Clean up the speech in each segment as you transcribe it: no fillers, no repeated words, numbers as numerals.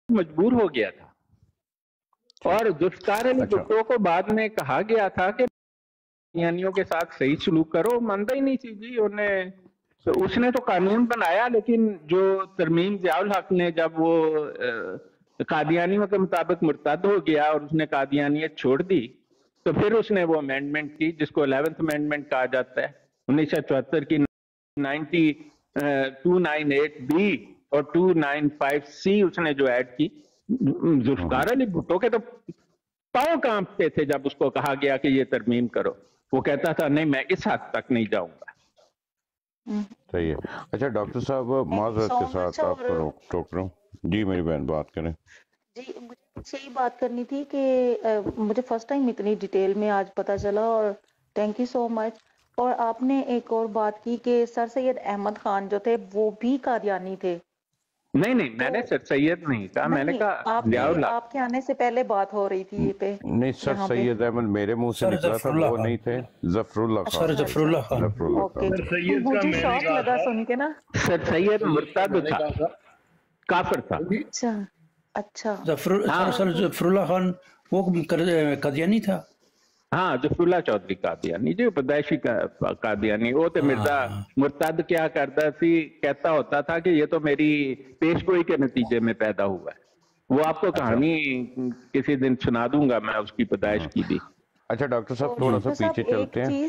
مجبور ہو گیا تھا. اور ذوالفقار علی بھٹو کو بعد میں کہا گیا تھا کہ قادیانیوں کے ساتھ صحیح سلوک کرو، مانتا ہی نہیں تھی جی. اس نے تو قانون بنایا، لیکن جو ترمیم ضیاء الحق نے جب وہ قادیانیوں کے مطابق مرتد ہو گیا اور اس نے قادیانیت چھوڑ دی، تو پھر اس نے وہ امینڈمنٹ کی جس کو 11th امینڈمنٹ کہا جاتا ہے 1974 کی. 298 بی اور 295 سی اس نے جو ایڈ کی. ذوالفقار علی بھٹو کے تو پاؤں کانپتے تھے جب اس کو کہا گیا کہ یہ ترمیم کرو. وہ کہتا تھا نہیں میں اس حد تک نہیں جاؤں گا. صحیح ہے. اچھا ڈاکٹر صاحب معذرت کے ساتھ آپ کو روک رہا ہوں. جی میری بہن بات کریں. جی مجھے یہی بات کرنی تھی کہ مجھے فرسٹ ٹائم اتنی ڈیٹیل میں آج پتا چلا، اور تھینک یو سو مچ. اور آپ نے ایک اور بات کی کہ سر سید احمد خان جو تھے وہ بھی قادیانی تھے. نہیں میں نے سر سید نہیں کہا، میں نے کہا ضیاء الحق. آپ کے آنے سے پہلے بات ہو رہی تھی یہ پہ. نہیں سر سید احمد میرے منہ سے نکلا تھا، وہ نہیں تھے. ظفر اللہ خان. سر ظفر اللہ خان. مجھے شوق لگا سن کے نا. سر سید مرتد تھا، کافر تھا. اچھا سر ظفر اللہ خان وہ قادیانی تھا. ہاں ظفر اللہ چودھری قادیانی جی، پیدائشی قادیانی. وہ تو مرزا مرتد کیا کرتا تھی، کہتا ہوتا تھا کہ یہ تو میری پیش گوئی کے نتیجے میں پیدا ہوا ہے. وہ آپ کو کہانی کسی دن سنا دوں گا میں اس کی پیدائش کی بھی. اچھا ڈاکٹر صاحب تھوڑا سا پیچھے چلتے ہیں.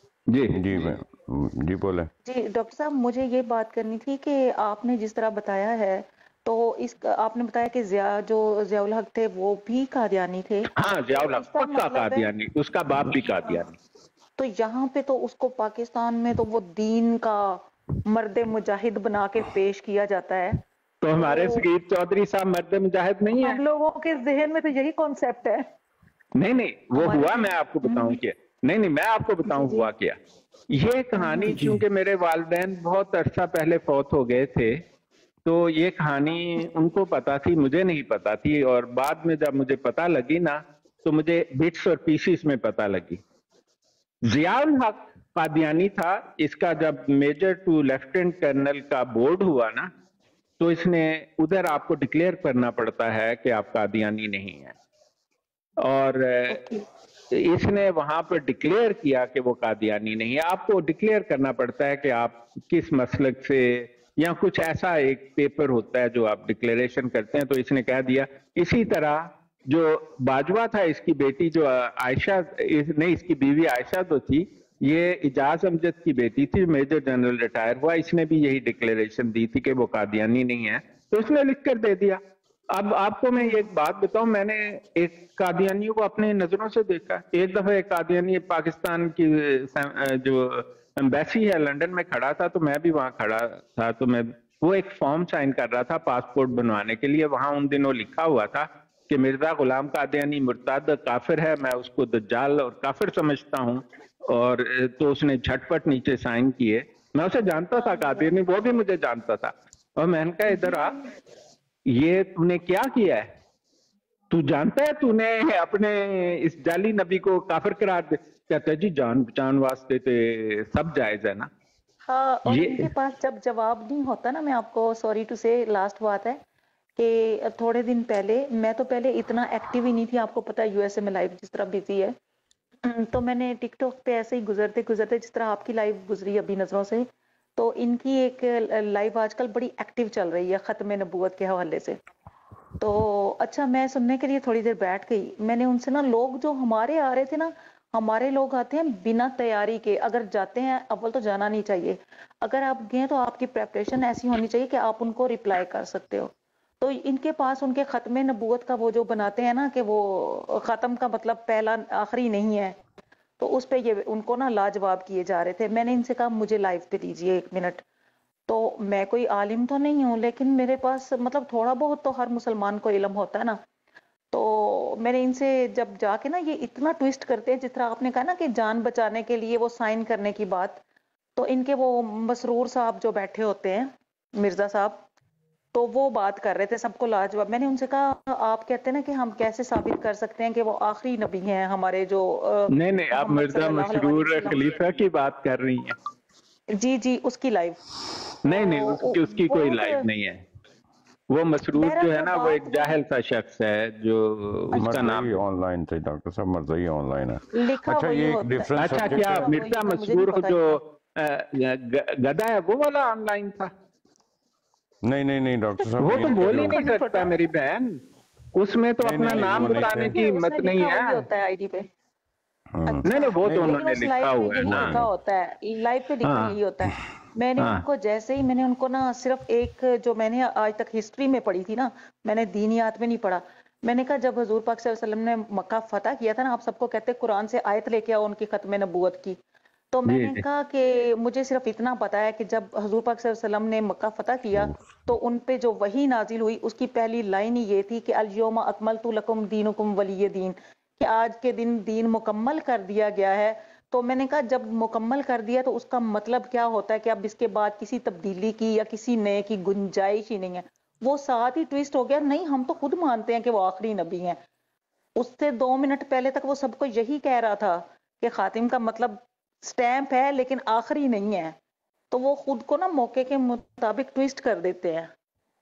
جی بولیں. جی ڈاکٹر صاحب مجھے یہ بات کرنی تھی کہ آپ نے جس طرح بتایا ہے تو آپ نے بتایا کہ ضیاء الحق تھے وہ بھی قادیانی تھے. ہاں ضیاء الحق پکا قادیانی، اس کا باپ بھی قادیانی. تو یہاں پہ تو اس کو پاکستان میں تو وہ دین کا مرد مجاہد بنا کے پیش کیا جاتا ہے. تو ہمارے سگیر چودھری صاحب مرد مجاہد نہیں ہیں؟ ہم لوگوں کے ذہن میں تو یہی کانسیپٹ ہے. نہیں وہ ہوا، میں آپ کو بتاؤں کیا. نہیں میں آپ کو بتاؤں ہوا کیا. یہ کہانی چونکہ میرے والدین بہت عرصہ پہلے فوت ہو گئے تھے تو یہ کہانی ان کو پتا تھی، مجھے نہیں پتا تھی. اور بعد میں جب مجھے پتا لگی نا تو مجھے بٹس اور پیسز میں پتا لگی. ضیاء الحق قادیانی تھا. اس کا جب میجر ٹو لیفٹیننٹ کرنل کا بورڈ ہوا نا تو اس نے ادھر آپ کو ڈکلیئر کرنا پڑتا ہے کہ آپ قادیانی نہیں ہیں. اور اس نے وہاں پر ڈکلیئر کیا کہ وہ قادیانی نہیں ہے. آپ کو ڈکلیئر کرنا پڑتا ہے کہ آپ کس مسلک سے، یا کچھ ایسا ایک پیپر ہوتا ہے جو آپ ڈکلیریشن کرتے ہیں. تو اس نے کہہ دیا. اسی طرح جو باجوہ تھا اس کی بیٹی جو عائشہ نہیں، اس کی بیوی عائشہ تو تھی، یہ اجاز امجد کی بیٹی تھی، میجر جنرل ریٹائر ہوا. اس نے بھی یہی ڈکلیریشن دی تھی کہ وہ قادیانی نہیں ہے. تو اس نے لکھ کر دے دیا. اب آپ کو میں ایک بات بتاؤں، میں نے ایک قادیانیوں کو اپنے نظروں سے دیکھا. ایک دفعہ ایک قادیانی پاکستان کی جو ایمبیسی ہے لنڈن میں کھڑا تھا، تو میں بھی وہاں کھڑا تھا. تو میں وہ ایک فارم سائن کر رہا تھا پاسپورٹ بنوانے کے لیے. وہاں ان دنوں لکھا ہوا تھا کہ مرزا غلام قادیانی مرتد کافر ہے، میں اس کو دجال اور کافر سمجھتا ہوں. اور تو اس نے جھٹ پٹ نیچے سائن کیے. میں اسے جانتا تھا قادیانی، وہ بھی مجھے جانتا تھا. اور میں نے کہا ادھر آ، یہ تو نے کیا کیا ہے؟ تو جانتا ہے تو نے اپنے اس جعلی نبی کو کافر قرار دے. کہتا ہے جی جان بچان واسطے تے سب جائز ہے نا. ہاں اور ان کے پاس جب جواب نہیں ہوتا نا، میں آپ کو سوری ٹو سے لاسٹ بات ہے کہ تھوڑے دن پہلے میں تو پہلے اتنا ایکٹیو ہی نہیں تھی. آپ کو پتا یو ایس اے میں لائف جس طرح بزی ہے، تو میں نے ٹک ٹاک پہ ایسے ہی گزرتے جس طرح آپ کی لائف گزری ابھی نظروں سے، تو ان کی ایک لائف آج کل بڑی ایکٹیو چل رہی ہے ختم نبوت کے حوالے سے. تو اچھا میں سننے کے لیے تھوڑی دیر بیٹھ گئی. میں نے ان سے نا، لوگ جو ہمارے آ رہے تھے نا، ہمارے لوگ آتے ہیں بنا تیاری کے. اگر جاتے ہیں اول تو جانا نہیں چاہیے. اگر آپ گئے تو آپ کی پریپریشن ایسی ہونی چاہیے کہ آپ ان کو ریپلائی کر سکتے ہو. تو ان کے پاس ان کے ختم نبوت کا وہ جو بناتے ہیں نا کہ وہ ختم کا مطلب پہلا آخری نہیں ہے، تو اس پہ یہ ان کو نا لاجواب کیے جا رہے تھے. میں نے ان سے کہا مجھے لائیو پہ دیجیے 1 منٹ. تو میں کوئی عالم تو نہیں ہوں لیکن میرے پاس مطلب تھوڑا بہت تو ہر مسلمان کو علم ہوتا ہے نا. تو میں نے ان سے جب جا کے نا، یہ اتنا ٹویسٹ کرتے ہیں جس طرح آپ نے کہا نا کہ جان بچانے کے لیے وہ سائن کرنے کی بات. تو ان کے وہ مسرور صاحب جو بیٹھے ہوتے ہیں مرزا صاحب، تو وہ بات کر رہے تھے سب کو لاجواب. میں نے ان سے کہا آپ کہتے ہیں نا کہ ہم کیسے ثابت کر سکتے ہیں کہ وہ آخری نبی ہیں ہمارے جو نہیں آپ مرزا مسرور خلیفہ کی بات کر رہی ہیں. جی اس کی لائیو. نہیں اس کی کوئی لائیو نہیں ہے. وہ مسرور جو ہے نا وہ ایک جاہل سا شخص ہے جو اس کا نام مرزائی آن لائن تھے ڈاکٹر صاحب، مرزائی آن لائن ہے. لکھا اچھا وہی یہ ایک ہوتا ہے. ڈفرنٹ اچھا سبجیکٹ کیا ہے. مرزا مسرور جو گدا ہے وہ والا آن لائن تھا؟ نہیں ڈاکٹر صاحب وہ تو یہ بول ہی جو نہیں سکتا میری بہن، اس میں تو اپنا نام بتانے کی ہمت نہیں ہے. ہوتا ہے آئی ڈی پہ. نہیں وہ تو انہوں نے لکھا ہوا ہے نا. لکھا ہوتا ہے لائف پہ لکھا یہی ہوتا ہے. میں نے ان کو جیسے ہی میں نے ان کو نا صرف ایک جو میں نے آج تک ہسٹری میں پڑھی تھی نا، میں نے دینیات میں نہیں پڑھا. میں نے کہا جب حضور پاک صلی اللہ علیہ وسلم نے مکہ فتح کیا تھا نا، آپ سب کو کہتے قرآن سے آیت لے کے آؤ ان کی ختم نبوت کی، تو میں نے کہا کہ مجھے صرف اتنا پتا ہے کہ جب حضور پاک صلی اللہ علیہ وسلم نے مکہ فتح کیا تو ان پہ جو وحی نازل ہوئی اس کی پہلی لائن ہی یہ تھی کہ الیوم اکملت لکم دینکم ولی دین، کہ آج کے دن دین مکمل کر دیا گیا ہے. تو میں نے کہا جب مکمل کر دیا تو اس کا مطلب کیا ہوتا ہے کہ اب اس کے بعد کسی تبدیلی کی یا کسی نئے کی گنجائش ہی نہیں ہے. وہ ساتھ ہی ٹویسٹ ہو گیا، نہیں ہم تو خود مانتے ہیں کہ وہ آخری نبی ہیں. اس سے 2 منٹ پہلے تک وہ سب کو یہی کہہ رہا تھا کہ خاتم کا مطلب سٹیمپ ہے لیکن آخری نہیں ہے. تو وہ خود کو نا موقع کے مطابق ٹویسٹ کر دیتے ہیں.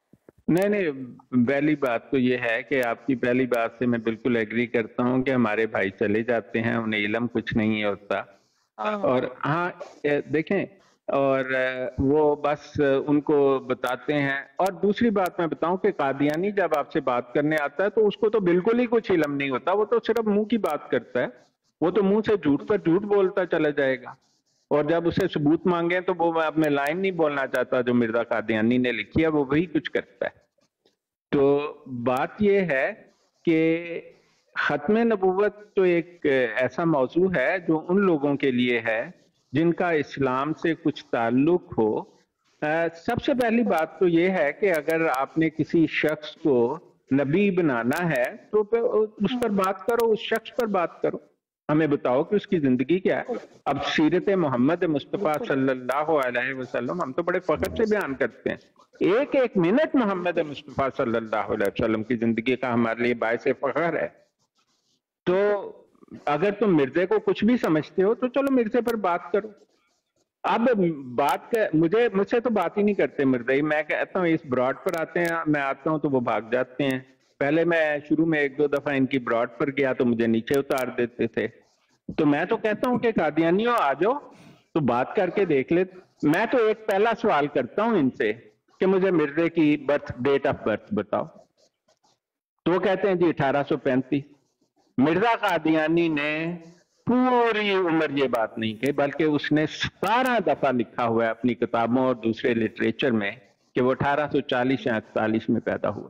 نہیں پہلی بات تو یہ ہے کہ آپ کی پہلی بات سے میں بالکل ایگری کرتا ہوں کہ ہمارے بھائی چلے جاتے ہیں، انہیں علم کچھ نہیں ہوتا. اور ہاں دیکھیں، اور وہ بس ان کو بتاتے ہیں. اور دوسری بات میں بتاؤں کہ قادیانی جب آپ سے بات کرنے آتا ہے تو اس کو تو بالکل ہی کچھ علم نہیں ہوتا، وہ تو صرف منہ کی بات کرتا ہے. وہ تو منہ سے جھوٹ پر جھوٹ بولتا چلا جائے گا، اور جب اسے ثبوت مانگے تو وہ اپنے لائن نہیں بولنا چاہتا جو مرزا قادیانی نے لکھی ہے، وہ وہی کچھ کرتا ہے. تو بات یہ ہے کہ ختم نبوت تو ایک ایسا موضوع ہے جو ان لوگوں کے لیے ہے جن کا اسلام سے کچھ تعلق ہو. سب سے پہلی بات تو یہ ہے کہ اگر آپ نے کسی شخص کو نبی بنانا ہے تو اس پر بات کرو، اس شخص پر بات کرو، ہمیں بتاؤ کہ اس کی زندگی کیا ہے. اب سیرت محمد مصطفیٰ صلی اللہ علیہ وسلم ہم تو بڑے فخر سے بیان کرتے ہیں. ایک ایک منٹ محمد مصطفیٰ صلی اللہ علیہ وسلم کی زندگی کا ہمارے لیے باعث فخر ہے. تو اگر تم مرزے کو کچھ بھی سمجھتے ہو تو چلو مرزے پر بات کرو. اب بات مجھ سے تو بات ہی نہیں کرتے مرزائی. میں کہتا ہوں اس براڈ پر آتے ہیں، میں آتا ہوں تو وہ بھاگ جاتے ہیں. پہلے میں شروع میں 1-2 دفعہ ان کی براڈ پر گیا تو مجھے نیچے اتار دیتے تھے. تو میں تو کہتا ہوں کہ قادیانیوں آ جاؤ تو بات کر کے دیکھ لے. میں تو ایک پہلا سوال کرتا ہوں ان سے کہ مجھے مرزے کی ڈیٹ آف برتھ بتاؤ. تو وہ کہتے ہیں جی 1835. مرزا قادیانی نے پوری عمر یہ بات نہیں کہی، بلکہ اس نے 17 دفعہ لکھا ہوا ہے اپنی کتابوں اور دوسرے لٹریچر میں کہ وہ 1840 یا 41 میں پیدا ہوا.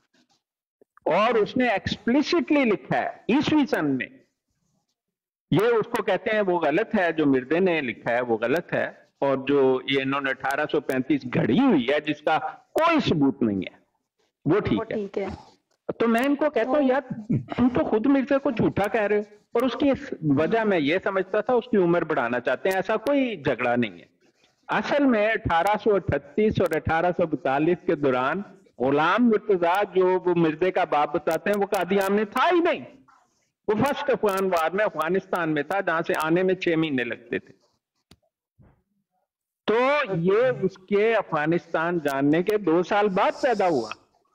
اور اس نے ایکسپلیسٹلی لکھا ہے عیسوی سن میں. یہ اس کو کہتے ہیں وہ غلط ہے، جو مرزے نے لکھا ہے وہ غلط ہے، اور جو یہ انہوں نے 1835 گھڑی ہوئی ہے جس کا کوئی ثبوت نہیں ہے وہ ٹھیک ہے. تو میں ان کو کہتا ہوں یار تم تو خود مرزے کو جھوٹا کہہ رہے ہو، اور اس کی وجہ میں یہ سمجھتا تھا اس کی عمر بڑھانا چاہتے ہیں. ایسا کوئی جھگڑا نہیں ہے. اصل میں 1838 اور 1842 کے دوران غلام مرتضیٰ جو وہ مرزے کا باپ بتاتے ہیں وہ قادیان میں تھا ہی نہیں. وہ فرسٹ افغان وار میں افغانستان میں تھا جہاں سے آنے میں 6 مہینے لگتے تھے. تو یہ اس کے افغانستان جاننے کے 2 سال بعد پیدا ہوا.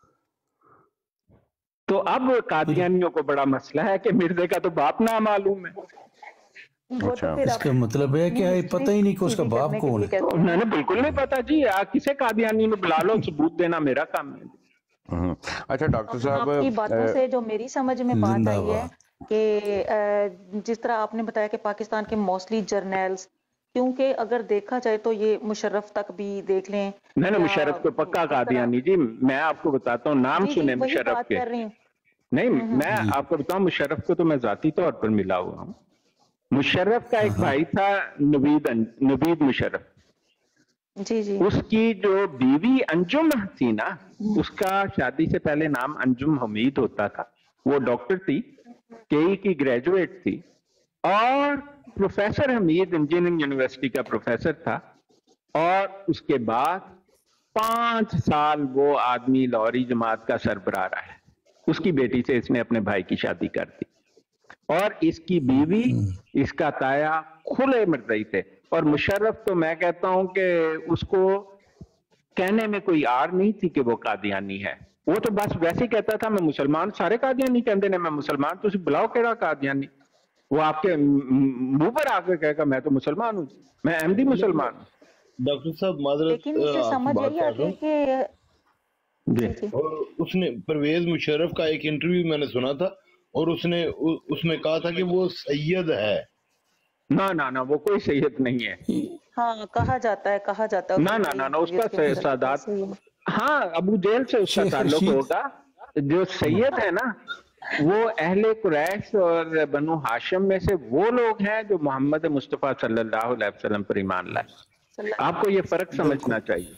تو اب قادیانیوں کو بڑا مسئلہ ہے کہ مرزے کا تو باپ نامعلوم ہے. اس کا مطلب ہے کہ پتہ ہی نہیں کہ اس کا باپ کون ہے. میں نے بالکل نہیں پتا جی. کسے قادیانی میں بلا لو، ثبوت دینا میرا کام ہے. اچھا ڈاکٹر صاحب آپ کی باتوں سے جو میری سمجھ میں بات آئی ہے کہ جس طرح آپ نے بتایا کہ پاکستان کے موسٹلی جرنیلز، کیونکہ اگر دیکھا جائے تو یہ مشرف تک بھی دیکھ لیں. نہیں مشرف تو پکا قادیانی جی. میں آپ کو بتاتا ہوں، نام سنے مشرف کے. نہیں میں آپ کو بتاؤں مشرف کو تو میں ذاتی طور پر ملا ہوا ہوں. مشرف کا ایک بھائی تھا نوید مشرف. جی جی. اس کی جو بیوی انجم تھی نا، اس کا شادی سے پہلے نام انجم حمید ہوتا تھا. وہ ڈاکٹر تھی، KE کی گریجویٹ تھی، اور پروفیسر حمید انجینئرنگ یونیورسٹی کا پروفیسر تھا. اور اس کے بعد 5 سال وہ آدمی لاہوری جماعت کا سربراہ رہا ہے. اس کی بیٹی سے اس نے اپنے بھائی کی شادی کر دی، اور اس کی بیوی اس کا تایا کھلے مرزائی تھے. اور مشرف تو میں کہتا ہوں کہ اس کو कहने में कोई आड़ नहीं थी कि वो कादियानी है। वो तो बस वैसे ही कहता था मैं मुसलमान, सारे कादियानी कहते ने मैं मुसलमान, तुसी बुलाओ केड़ा कादियानी। वो आपके मुंह पर आकर कहेगा मैं तो मुसलमान हूँ, मैं अहमदी मुसलमान हूँ। डॉक्टर साहब माजरत, लेकिन मुझे समझ यही आती है कि और उसने परवेज मुशर्रफ का एक इंटरव्यू मैंने सुना था और उसने उसमें कहा था कि वो सैयद है। ना ना ना, वो कोई सैयद नहीं है। हाँ कहा जाता है ना ना ना ना, उसका सादात, हाँ अबू जेल से उसका ताल्लुक होगा। जो सैयद है ना वो अहले कुरैश और बनु हाशिम में से वो लोग हैं जो मोहम्मद मुस्तफ़ा सल्लल्लाहु अलैहि वसल्लम पर ईमान लाए। आपको ये फर्क समझना चाहिए।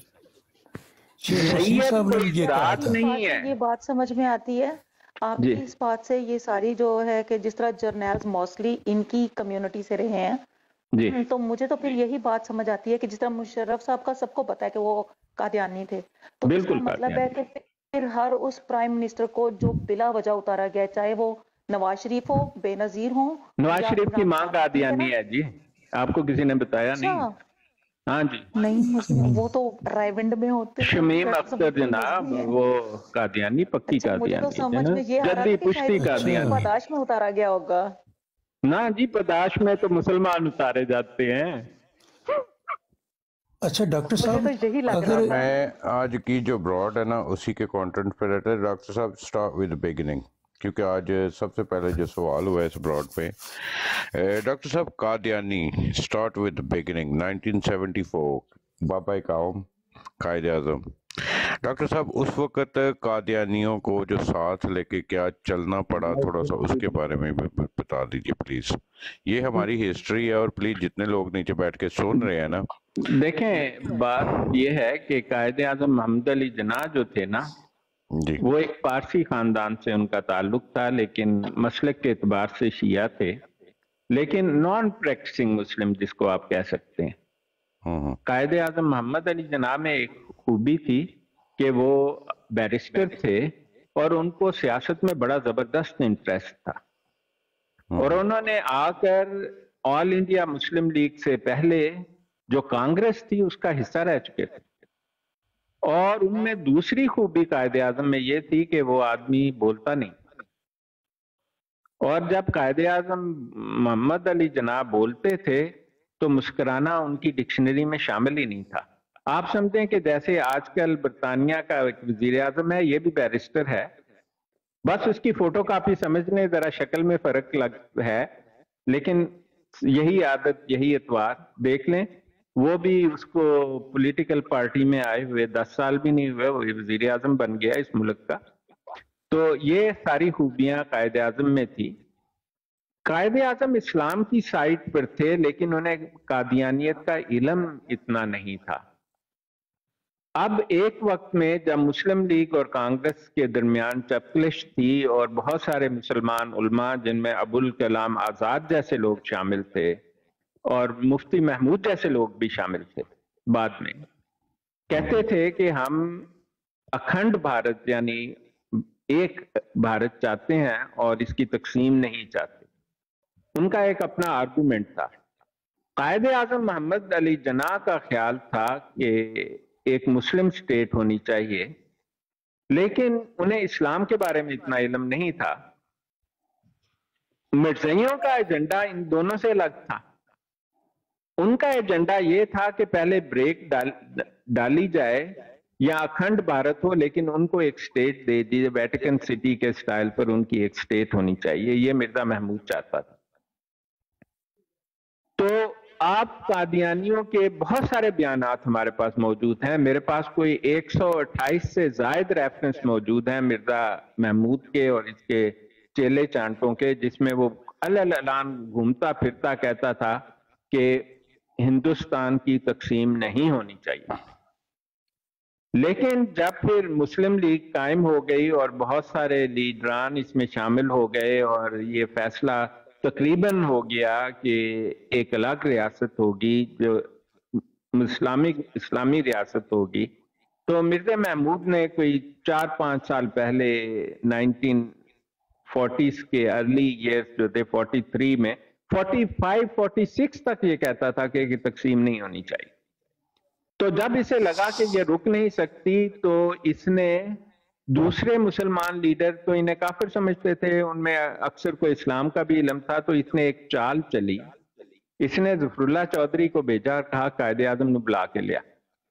सैयद कोई जात नहीं है। ये बात समझ में आती है आपकी इस बात से, ये सारी जो है कि जिस तरह जर्नल्स मोस्टली इनकी कम्युनिटी से रहे हैं जी, तो मुझे तो फिर यही बात समझ आती है कि जिस तरह मुशर्रफ साहब का सबको पता है कि वो कादियानी थे, तो बिल्कुल मतलब है कि फिर हर उस प्राइम मिनिस्टर को जो बिला वजह उतारा गया, चाहे वो नवाज शरीफ हो, बेनजीर हो। नवाज शरीफ की मां कादियानी है जी, आपको किसी ने बताया नहीं? हाँ जी, नहीं वो तो रायविंड में होते हैं। शमीम अख्तर जनाब वो कादियानी, पक्की कादियानी, तो समझ में ये आ रहा जल्दी है पुश्ती कादियानी। पदाश में उतारा गया होगा ना जी, पदाश में तो मुसलमान उतारे जाते हैं। अच्छा डॉक्टर साहब, अगर मैं आज की जो ब्रॉड है ना उसी के कंटेंट पे रहते हैं। डॉक्टर साहब स्टार्ट विद बिगिनिंग, क्योंकि आज सबसे पहले जो सवाल हुआ है इस ब्रॉड पे, डॉक्टर साहब कादियानी स्टार्ट विद बिगिनिंग 1974, बाबा कौम कायद आज़म। डॉक्टर साहब उस वक्त कादियानियों को जो साथ लेके क्या चलना पड़ा, थोड़ा सा उसके बारे में बता दीजिए प्लीज। ये हमारी हिस्ट्री है और प्लीज जितने लोग नीचे बैठ के सुन रहे हैं ना, देखें बात ये है कि कायद आज़म मोहम्मद अली जिन्ना जो थे ना जी, वो एक पारसी खानदान से उनका ताल्लुक था, लेकिन मसलक के एतबार से शिया थे, लेकिन नॉन प्रैक्टिसिंग मुस्लिम जिसको आप कह सकते हैं। कायद आज़म मोहम्मद अली जिन्ना में एक खूबी थी कि वो बैरिस्टर थे और उनको सियासत में बड़ा जबरदस्त इंटरेस्ट था, और उन्होंने आकर ऑल इंडिया मुस्लिम लीग से पहले जो कांग्रेस थी उसका हिस्सा रह चुके थे। और उनमें दूसरी खूबी कायद आज़म में ये थी कि वो आदमी बोलता नहीं, और जब कायद आज़म मोहम्मद अली जिन्ना बोलते थे तो मुस्कुराना उनकी डिक्शनरी में शामिल ही नहीं था। आप समझें कि जैसे आजकल बरतानिया का एक वजीर आज़म है, ये भी बैरिस्टर है, बस उसकी फोटो कापी समझने जरा शक्ल में फर्क लग है, लेकिन यही आदत यही एतवार देख लें, वो भी उसको पॉलिटिकल पार्टी में आए हुए 10 साल भी नहीं हुए वो वजीर आज़म बन गया इस मुल्क का। तो ये सारी खूबियां कायद आज़म में थी। कायद आज़म इस्लाम की साइड पर थे, लेकिन उन्हें कादियानियत का इल्म इतना नहीं था। अब एक वक्त में जब मुस्लिम लीग और कांग्रेस के दरमियान चपकलिश थी और बहुत सारे मुसलमान उलमा जिनमें अबुल कलाम आजाद जैसे लोग शामिल थे और मुफ्ती महमूद जैसे लोग भी शामिल थे, बाद में कहते थे कि हम अखंड भारत यानी एक भारत चाहते हैं और इसकी तकसीम नहीं चाहते। उनका एक अपना आर्गुमेंट था। कायद आज़म मोहम्मद अली जिन्ना का ख्याल था कि एक मुस्लिम स्टेट होनी चाहिए, लेकिन उन्हें इस्लाम के बारे में इतना इल्म नहीं था। मिर्ज़ाइयों का एजेंडा इन दोनों से अलग था। उनका एजेंडा ये था कि पहले ब्रेक डाली जाए या अखंड भारत हो, लेकिन उनको एक स्टेट दे दी, वेटिकन सिटी के स्टाइल पर उनकी एक स्टेट होनी चाहिए, ये मिर्जा महमूद चाहता था। तो आप कादियानियों के बहुत सारे बयानात हमारे पास मौजूद हैं, मेरे पास कोई 128 से जायद रेफरेंस मौजूद हैं मिर्जा महमूद के और इसके चेले चांटों के, जिसमें वो अल-अलान घूमता फिरता कहता था कि हिंदुस्तान की तकसीम नहीं होनी चाहिए। लेकिन जब फिर मुस्लिम लीग कायम हो गई और बहुत सारे लीडरान इसमें शामिल हो गए और ये फैसला तकरीबन हो गया कि एक अलग रियासत होगी जो इस्लामी रियासत होगी, तो मिर्जा महमूद ने कोई 4-5 साल पहले 1940s के अर्ली ईयर्स जो थे 43 में 45-46 तक ये कहता था कि तकसीम नहीं होनी चाहिए। تو جب اسے لگا کہ یہ رک نہیں سکتی تو اس نے دوسرے مسلمان لیڈر تو انہیں کافر سمجھتے تھے، ان میں اکثر کو اسلام کا بھی علم تھا، تو اس نے ایک چال چلی، اس نے ظفر اللہ چودھری کو بھیجا اور کہا قائد اعظم نے بلا کے لیا،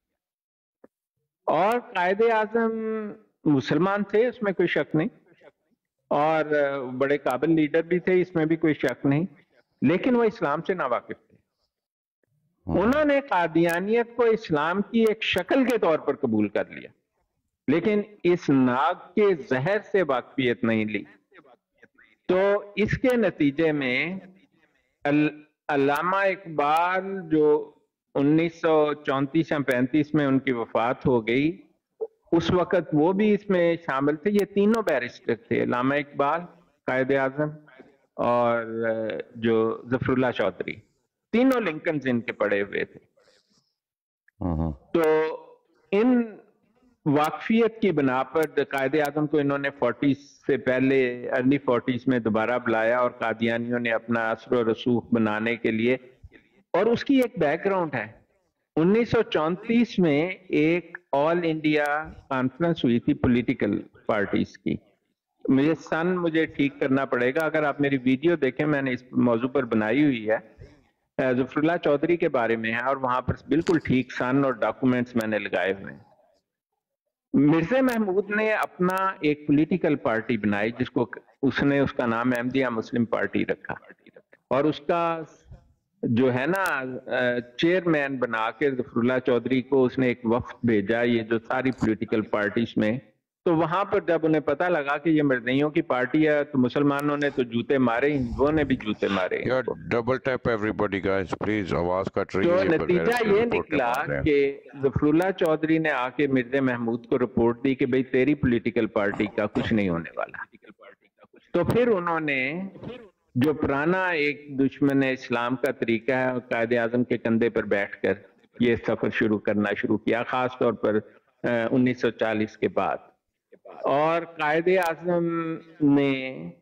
اور قائد اعظم مسلمان تھے اس میں کوئی شک نہیں، اور بڑے قابل لیڈر بھی تھے اس میں بھی کوئی شک نہیں، لیکن وہ اسلام سے ناواقف تھے۔ انہوں نے قادیانیت کو اسلام کی ایک شکل کے طور پر قبول کر لیا، لیکن اس ناگ کے زہر سے واقفیت نہیں لی۔ تو اس کے نتیجے میں علامہ اقبال جو 1934 یا 35 میں ان کی وفات ہو گئی، اس وقت وہ بھی اس میں شامل تھے۔ یہ تینوں بیرسٹر تھے، علامہ اقبال، قائد اعظم اور جو ظفر اللہ چودھری، تینوں لنکنز ان کے پڑے ہوئے تھے۔ تو ان واقفیت کی بنا پر قائد اعظم کو انہوں نے 40 سے پہلے ارلی 40s میں دوبارہ بلایا، اور قادیانیوں نے اپنا اثر و رسوخ بنانے کے لیے، اور اس کی ایک بیک گراؤنڈ ہے۔ 1934 میں ایک آل انڈیا کانفرنس ہوئی تھی پولیٹیکل پارٹیز کی، مجھے ٹھیک کرنا پڑے گا، اگر آپ میری ویڈیو دیکھیں میں نے اس موضوع پر بنائی ہوئی ہے، ظفر اللہ چودھری کے بارے میں ہے، اور وہاں پر بالکل ٹھیک سن اور ڈاکومنٹس میں نے لگائے ہوئے ہیں۔ مرزا محمود نے اپنا ایک پولیٹیکل پارٹی بنائی جس کو اس کا نام احمدیہ مسلم پارٹی رکھا، اور اس کا جو ہے نا چیئرمین بنا کے ظفر اللہ چودھری کو اس نے ایک وفد بھیجا، یہ جو ساری پولیٹیکل پارٹیز میں، تو وہاں پر جب انہیں پتہ لگا کہ یہ مرزائیوں کی پارٹی ہے تو مسلمانوں نے تو جوتے مارے، ہندوؤں نے بھی جوتے مارے۔ Double tap every guys please, آواز کٹ رہی تو ہے۔ نتیجہ یہ نکلا کہ ظفر اللہ چودھری نے آ کے مرزا محمود کو رپورٹ دی کہ بھئی تیری پولیٹیکل پارٹی کا کچھ نہیں ہونے والا۔ تو پھر انہوں نے جو پرانا ایک دشمن اسلام کا طریقہ ہے، قائد اعظم کے کندھے پر بیٹھ کر یہ سفر شروع کیا، خاص طور پر 1940 کے بعد۔ اور قائد اعظم نے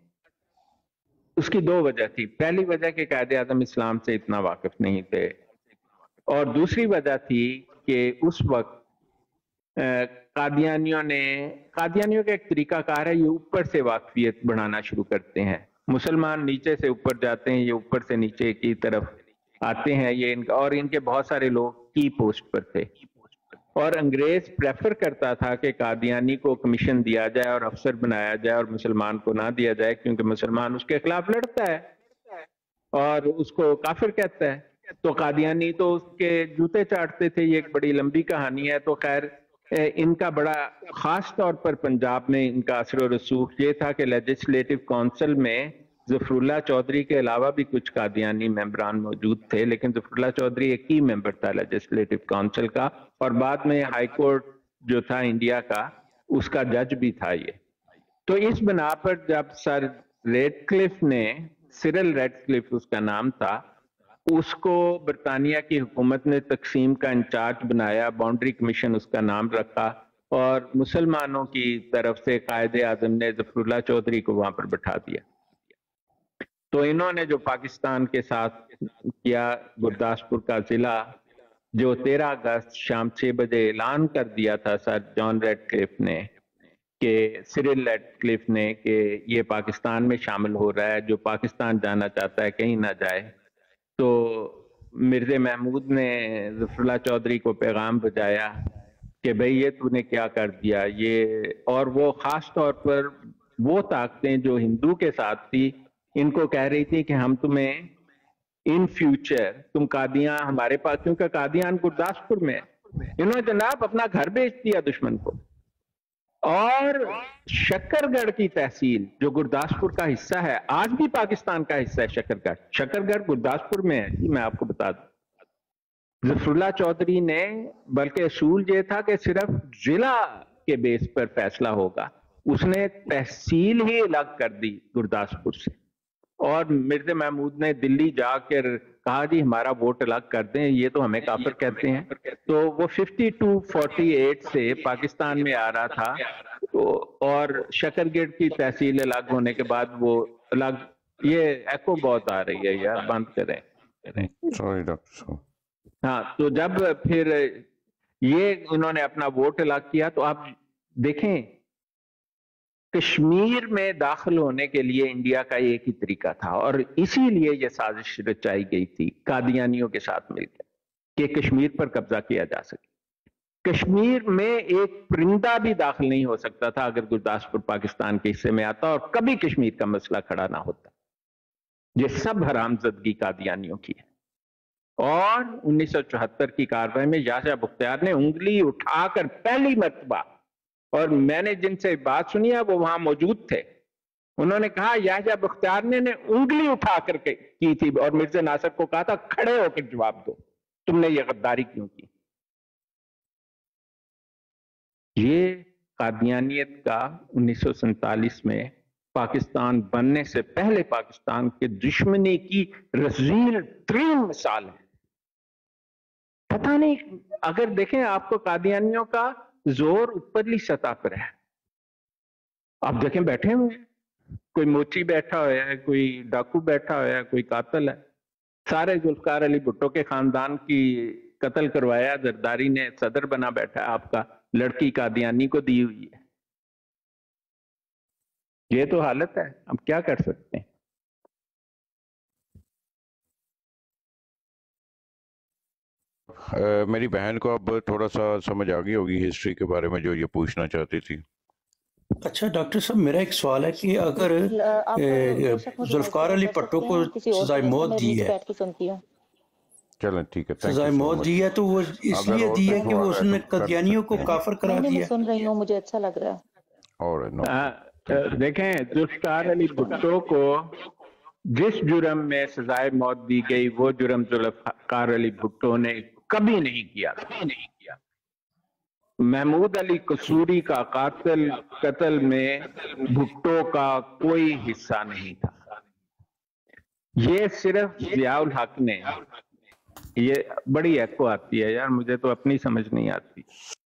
اس کی دو وجہ تھی، پہلی وجہ کہ قائد اعظم اسلام سے اتنا واقف نہیں تھے، اور دوسری وجہ تھی کہ اس وقت قادیانیوں کا ایک طریقہ کار ہے، یہ اوپر سے واقفیت بڑھانا شروع کرتے ہیں، مسلمان نیچے سے اوپر جاتے ہیں، یہ اوپر سے نیچے کی طرف آتے ہیں، اور ان کے بہت سارے لوگ کی پوسٹ پر تھے، اور انگریز پریفر کرتا تھا کہ قادیانی کو کمیشن دیا جائے اور افسر بنایا جائے اور مسلمان کو نہ دیا جائے، کیونکہ مسلمان اس کے خلاف لڑتا ہے اور اس کو کافر کہتا ہے، تو قادیانی تو اس کے جوتے چاٹتے تھے۔ یہ ایک بڑی لمبی کہانی ہے۔ تو خیر ان کا بڑا خاص طور پر پنجاب میں ان کا اثر و رسوخ یہ تھا کہ لیجسلیٹو کونسل میں ظفر اللہ چودھری کے علاوہ بھی کچھ قادیانی ممبران موجود تھے، لیکن ظفر اللہ چودھری ایک ہی ممبر تھا لیجسلیٹو کونسل کا، اور بعد میں ہائی کورٹ جو تھا انڈیا کا اس کا جج بھی تھا یہ۔ تو اس بنا پر جب سر ریڈ کلف نے، سرل ریڈ کلف اس کا نام تھا، اس کو برطانیہ کی حکومت نے تقسیم کا انچارج بنایا، باؤنڈری کمیشن اس کا نام رکھا، اور مسلمانوں کی طرف سے قائد اعظم نے ظفر اللہ چودھری کو وہاں پر بٹھا دیا۔ تو انہوں نے جو پاکستان کے ساتھ کیا، گرداسپور کا ضلع جو 13 اگست شام 6 بجے اعلان کر دیا تھا سر جان ریڈ کلف نے، کہ سرل ریڈ کلف نے، کہ یہ پاکستان میں شامل ہو رہا ہے، جو پاکستان جانا چاہتا ہے کہیں نہ جائے، تو مرزا محمود نے ظفر اللہ چودھری کو پیغام بھیجایا کہ بھئی یہ تو نے کیا کر دیا یہ، اور وہ خاص طور پر وہ طاقتیں جو ہندو کے ساتھ تھی ان کو کہہ رہی تھی کہ ہم تمہیں ان فیوچر تم قادیاں ہمارے پاس، کیونکہ قادیان گرداسپور میں ہے، انہوں نے جناب اپنا گھر بیچ دیا دشمن کو، اور شکر گڑھ کی تحصیل جو گرداسپور کا حصہ ہے، آج بھی پاکستان کا حصہ ہے شکر گڑھ گرداسپور میں ہے جی، میں آپ کو بتا دوں۔ ظفر اللہ چودھری نے، بلکہ اصول یہ تھا کہ صرف ضلع کے بیس پر فیصلہ ہوگا، اس نے تحصیل ہی الگ کر دی گرداسپور سے، اور مرزا محمود نے دلی جا کر کہا جی ہمارا ووٹ الگ کر دیں، یہ تو ہمیں کافر کہتے ہیں، تو وہ 52-48 سے پاکستان میں آ رہا تھا، اور شکر گڑھ کی تحصیل الگ ہونے کے بعد وہ الگ، یہ ایکو بہت آ رہی ہے یار، بند کریں۔ سوری ڈاکٹر صاحب۔ ہاں، تو جب پھر یہ انہوں نے اپنا ووٹ الاٹ کیا. تو آپ دیکھیں کشمیر میں داخل ہونے کے لیے انڈیا کا ایک ہی طریقہ تھا اور اسی لیے یہ سازش رچائی گئی تھی قادیانیوں کے ساتھ مل کر کہ کشمیر پر قبضہ کیا جا سکے. کشمیر میں ایک پرندہ بھی داخل نہیں ہو سکتا تھا اگر گرداسپور پاکستان کے حصے میں آتا اور کبھی کشمیر کا مسئلہ کھڑا نہ ہوتا. یہ سب حرامزدگی قادیانیوں کی ہے. اور 1974 کی کارروائی میں یحییٰ بختیار نے انگلی اٹھا کر پہلی مرتبہ، اور میں نے جن سے بات سنی ہے وہ وہاں موجود تھے، انہوں نے کہا یحییٰ بختیار نے انگلی اٹھا کر کی تھی اور مرزا ناصر کو کہا تھا کھڑے ہو کر جواب دو، تم نے یہ غداری کیوں کی. یہ قادیانیت کا 1947 میں پاکستان بننے سے پہلے پاکستان کے دشمنی کی رذیل ترین مثال ہے. پتہ نہیں، اگر دیکھیں آپ کو قادیانیوں کا زور اوپرلی سطح پر ہے. آپ دیکھیں بیٹھے ہوئے ہیں، کوئی موچی بیٹھا ہوا ہے، کوئی ڈاکو بیٹھا ہوا ہے، کوئی قاتل ہے. سارے ذوالفقار علی بھٹو کے خاندان کی قتل کروایا زرداری نے، صدر بنا بیٹھا ہے. آپ کا لڑکی قادیانی کو دی ہوئی ہے. یہ تو حالت ہے، اب کیا کر سکتے ہیں. میری بہن کو اب تھوڑا سا سمجھ آ گئی ہوگی ہسٹری کے بارے میں جو یہ پوچھنا چاہتی تھی. اچھا ڈاکٹر صاحب میرا ایک سوال ہے کہ اگر ذوالفقار علی بھٹو کو سزائے موت دی ہے، چلیں ٹھیک ہے، سزائے موت دی ہے تو وہ اس لیے دی ہے کہ وہ اس نے قادیانیوں کو کافر کرا دیا. سن رہی ہوں، مجھے اچھا لگ رہا ہے. اور دیکھیں ذوالفقار علی بھٹو کو جس جرم میں سزائے موت دی گئی وہ جرم ذوالفقار علی بھٹو نے کبھی نہیں کیا. محمود علی قصوری کا قتل میں بھٹو کا کوئی حصہ نہیں تھا. یہ صرف ضیاء الحق نے، یہ بڑی ایکو آتی ہے یار، مجھے تو اپنی سمجھ نہیں آتی.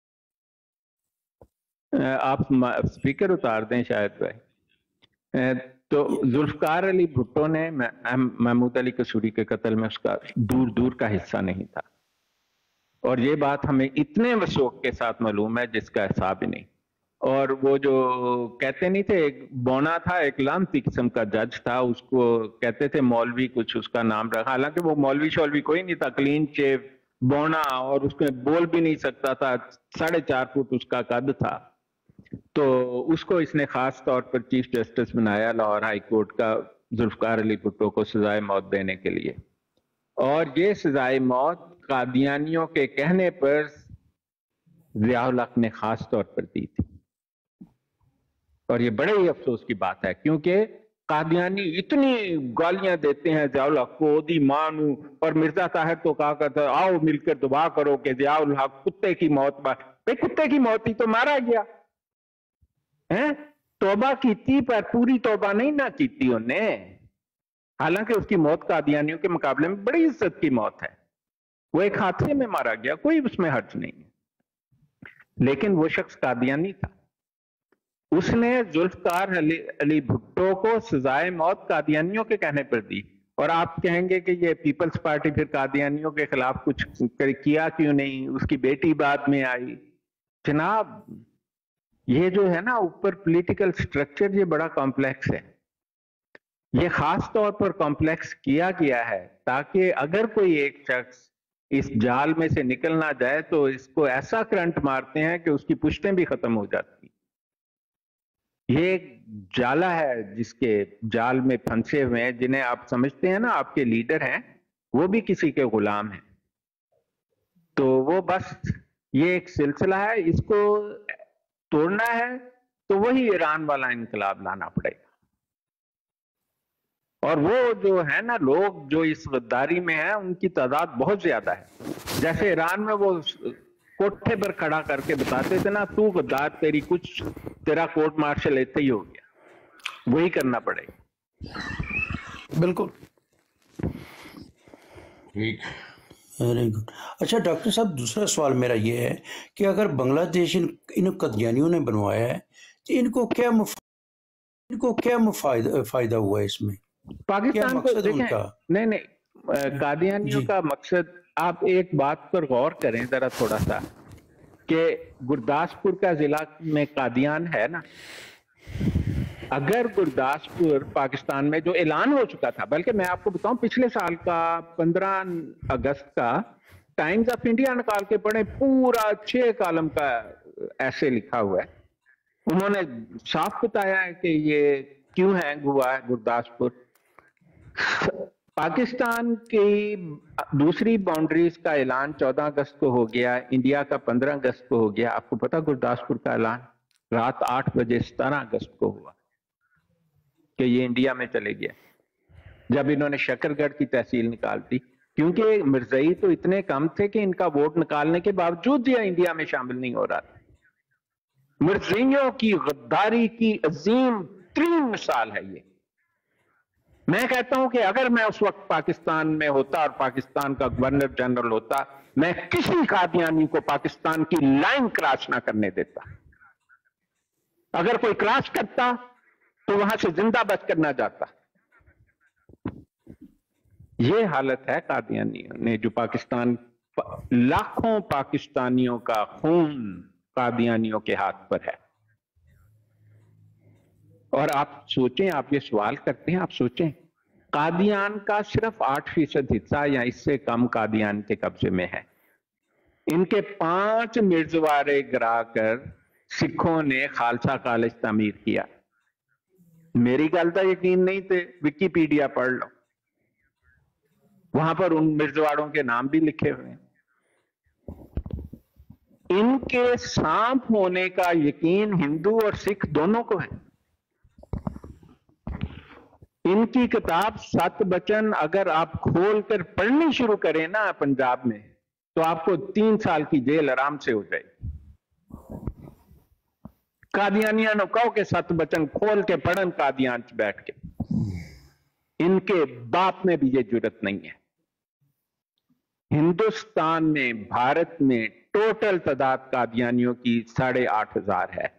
آپ سپیکر اتار دیں شاید بھائی. تو ذوالفقار علی بھٹو نے محمود علی قصوری کے قتل میں اس کا دور دور کا حصہ نہیں تھا. اور یہ بات ہمیں اتنے وثوق کے ساتھ معلوم ہے جس کا حساب ہی نہیں. اور وہ جو کہتے نہیں تھے، ایک بونا تھا، ایک لانتی قسم کا جج تھا، اس کو کہتے تھے مولوی، کچھ اس کا نام رکھا، حالانکہ وہ مولوی شولوی کوئی نہیں تھا، کلین شیو بونا، اور اس میں بول بھی نہیں سکتا تھا، 4.5 فٹ اس کا قد تھا. تو اس کو اس نے خاص طور پر چیف جسٹس بنایا لاہور ہائی کورٹ کا ذوالفقار علی بھٹو کو سزائے موت دینے کے لیے. اور یہ سزائے موت قادیانیوں کے کہنے پر ضیاء الحق نے خاص طور پر دی تھی. اور یہ بڑے ہی افسوس کی بات ہے کیونکہ قادیانی اتنی گالیاں دیتے ہیں ضیاء الحق کو، دی مانو، اور مرزا طاہر تو کہا کرتا آؤ مل کر دعا کرو کہ ضیاء الحق کتے کی موت کتے کی موت ہی تو مارا گیا. توبہ کیتی پر پوری توبہ نہیں نہ کیتی انہیں، حالانکہ اس کی موت قادیانیوں کے مقابلے میں بڑی عزت کی موت ہے. وہ ایک حادثے میں مارا گیا، کوئی اس میں حرج نہیں ہے، لیکن وہ شخص قادیانی تھا. اس نے ذوالفقار علی بھٹو کو سزائے موت قادیانیوں کے کہنے پر دی. اور آپ کہیں گے کہ یہ پیپلز پارٹی پھر قادیانیوں کے خلاف کچھ کیا کیوں نہیں، اس کی بیٹی بعد میں آئی. جناب یہ جو ہے نا اوپر پولیٹیکل سٹرکچر، یہ بڑا کمپلیکس ہے. یہ خاص طور پر کمپلیکس کیا گیا ہے تاکہ اگر کوئی ایک شخص اس جال میں سے نکل نہ جائے تو اس کو ایسا کرنٹ مارتے ہیں کہ اس کی پشتیں بھی ختم ہو جاتی. یہ ایک جالا ہے جس کے جال میں پھنسے ہوئے ہیں، جنہیں آپ سمجھتے ہیں نا آپ کے لیڈر ہیں، وہ بھی کسی کے غلام ہیں. تو وہ بس یہ ایک سلسلہ ہے، اس کو توڑنا ہے تو وہی ایران والا انقلاب لانا پڑے گا. اور وہ جو ہے نا لوگ جو اس غداری میں ہیں ان کی تعداد بہت زیادہ ہے. جیسے ایران میں وہ کوٹھے پر کھڑا کر کے بتاتے تھے نا تو غدار، تیری کچھ تیرا کورٹ مارشل ایسے ہی ہو گیا، وہی کرنا پڑے گا. بالکل ٹھیک. Very good. اچھا ڈاکٹر صاحب دوسرا سوال میرا یہ ہے کہ اگر بنگلہ دیش ان قادیانیوں نے بنوایا ہے تو ان کو کیا فائدہ ہوا ہے اس میں؟ پاکستان کو دیکھیں، نہیں قادیانیوں کا مقصد، آپ ایک بات پر غور کریں ذرا تھوڑا سا. کہ گرداسپور کا ضلع میں قادیان ہے نا، اگر گرداسپور پاکستان میں جو اعلان ہو چکا تھا، بلکہ میں آپ کو بتاؤں پچھلے سال کا 15 اگست کا ٹائمز آف انڈیا نکال کے پڑھیں، پورا 6 کالم کا ایسے لکھا ہوا ہے، انہوں نے صاف بتایا ہے کہ یہ کیوں ہینگ ہوا ہے گرداسپور۔ پاکستان کی دوسری باؤنڈریز کا اعلان 14 اگست کو ہو گیا، انڈیا کا 15 اگست کو ہو گیا۔ آپ کو پتا گرداسپور کا اعلان رات 8 بجے 17 اگست کو ہوا کہ یہ انڈیا میں چلے گیا، جب انہوں نے شکر گڑھ کی تحصیل نکال دی، کیونکہ مرزئی تو اتنے کم تھے کہ ان کا ووٹ نکالنے کے باوجود یہ انڈیا میں شامل نہیں ہو رہا تھا۔ مرزئیوں کی غداری کی عظیم ترین مثال ہے یہ۔ میں کہتا ہوں کہ اگر میں اس وقت پاکستان میں ہوتا اور پاکستان کا گورنر جنرل ہوتا، میں کسی قادیانی کو پاکستان کی لائن کراس نہ کرنے دیتا۔ اگر کوئی کراس کرتا تو وہاں سے زندہ بچ کر نہ جاتا۔ یہ حالت ہے قادیانیوں نے، جو پاکستان، لاکھوں پاکستانیوں کا خون قادیانیوں کے ہاتھ پر ہے۔ اور آپ سوچیں، آپ یہ سوال کرتے ہیں، آپ سوچیں قادیان کا صرف 8% حصہ یا اس سے کم قادیان کے قبضے میں ہے۔ ان کے 5 مرزوارے گرا کر سکھوں نے خالصہ کالج تعمیر کیا۔ میری گل کا یقین نہیں تھے، وکیپیڈیا پڑھ لو، وہاں پر ان مرزواڑوں کے نام بھی لکھے ہوئے ہیں۔ ان کے سانپ ہونے کا یقین ہندو اور سکھ دونوں کو ہے۔ ان کی کتاب 7 بچن اگر آپ کھول کر پڑھنی شروع کریں نا پنجاب میں، تو آپ کو 3 سال کی جیل آرام سے ہو جائے گی۔ قادیانیاں نو کہو کہ 7 بچن کھول کے پڑھن قادیان چ بیٹھ کے، ان کے باپ میں بھی یہ جرت نہیں ہے۔ ہندوستان میں، بھارت میں ٹوٹل تعداد قادیانیوں کی 8,500 ہے۔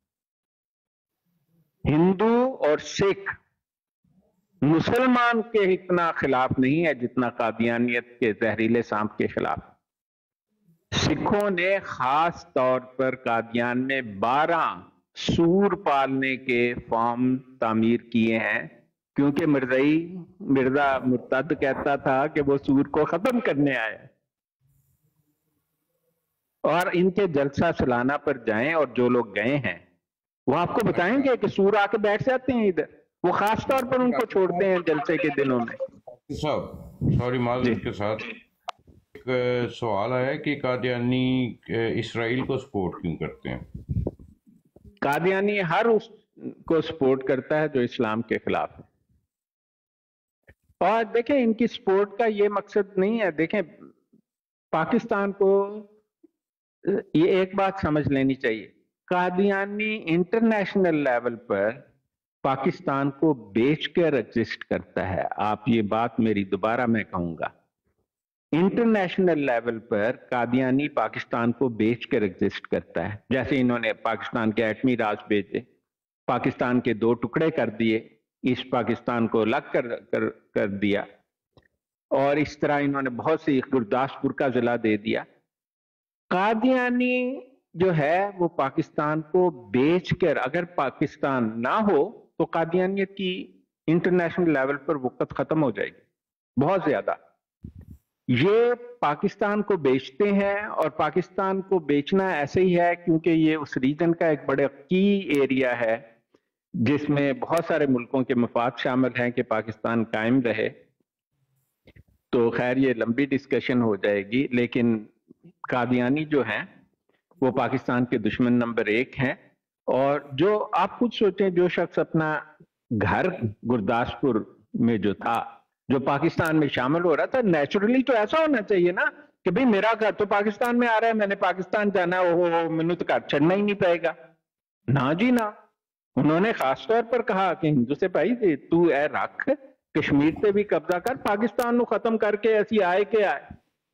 ہندو اور سکھ مسلمان کے اتنا خلاف نہیں ہے جتنا قادیانیت کے زہریلے سانپ کے خلاف۔ سکھوں نے خاص طور پر قادیان میں 12 سور پالنے کے فارم تعمیر کیے ہیں، کیونکہ مرزا مرتد کہتا تھا کہ وہ سور کو ختم کرنے آئے۔ اور ان کے جلسہ سالانہ پر جائیں، اور جو لوگ گئے ہیں وہ آپ کو بتائیں گے کہ سور آ کے بیٹھ جاتے ہیں ادھر، وہ خاص طور پر ان کو چھوڑتے ہیں جلسے کے دنوں میں۔ سوری معذرت کے ساتھ ایک سوال آیا کہ قادیانی اسرائیل کو سپورٹ کیوں کرتے ہیں؟ قادیانی ہر اس کو سپورٹ کرتا ہے جو اسلام کے خلاف ہے۔ اور دیکھیں ان کی سپورٹ کا یہ مقصد نہیں ہے، دیکھیں پاکستان کو یہ ایک بات سمجھ لینی چاہیے، قادیانی انٹرنیشنل لیول پر پاکستان کو بیچ کر ایگزسٹ کرتا ہے۔ آپ یہ بات میری دوبارہ میں کہوں گا، انٹرنیشنل لیول پر قادیانی پاکستان کو بیچ کر ایگزسٹ کرتا ہے۔ جیسے انہوں نے پاکستان کے ایٹمی راز بیچے، پاکستان کے 2 ٹکڑے کر دیے، ایسٹ پاکستان کو الگ کر دیا، اور اس طرح انہوں نے بہت سی گرداسپور کا ضلع دے دیا۔ قادیانی جو ہے وہ پاکستان کو بیچ کر، اگر پاکستان نہ ہو تو قادیانیت کی انٹرنیشنل لیول پر وقت ختم ہو جائے گی بہت زیادہ۔ یہ پاکستان کو بیچتے ہیں، اور پاکستان کو بیچنا ایسے ہی ہے کیونکہ یہ اس ریجن کا ایک بڑا کی ایریا ہے جس میں بہت سارے ملکوں کے مفاد شامل ہیں کہ پاکستان قائم رہے۔ تو خیر یہ لمبی ڈسکشن ہو جائے گی، لیکن قادیانی جو ہیں وہ پاکستان کے دشمن نمبر 1 ہیں۔ اور جو آپ خود سوچیں، جو شخص اپنا گھر گرداسپور میں جو تھا، جو پاکستان میں شامل ہو رہا تھا، نیچرلی تو ایسا ہونا چاہیے نا کہ بھئی میرا گھر تو پاکستان میں آ رہا ہے، میں نے پاکستان جانا ہے، مینوں تو گھر چھڑنا ہی نہیں پائے گا۔ نہ جی نہ، انہوں نے خاص طور پر کہا کہ ہندو سے بھائی تو اے رکھ، کشمیر سے بھی قبضہ کر، پاکستان نو ختم کر کے ایسی آئے کہ آئے۔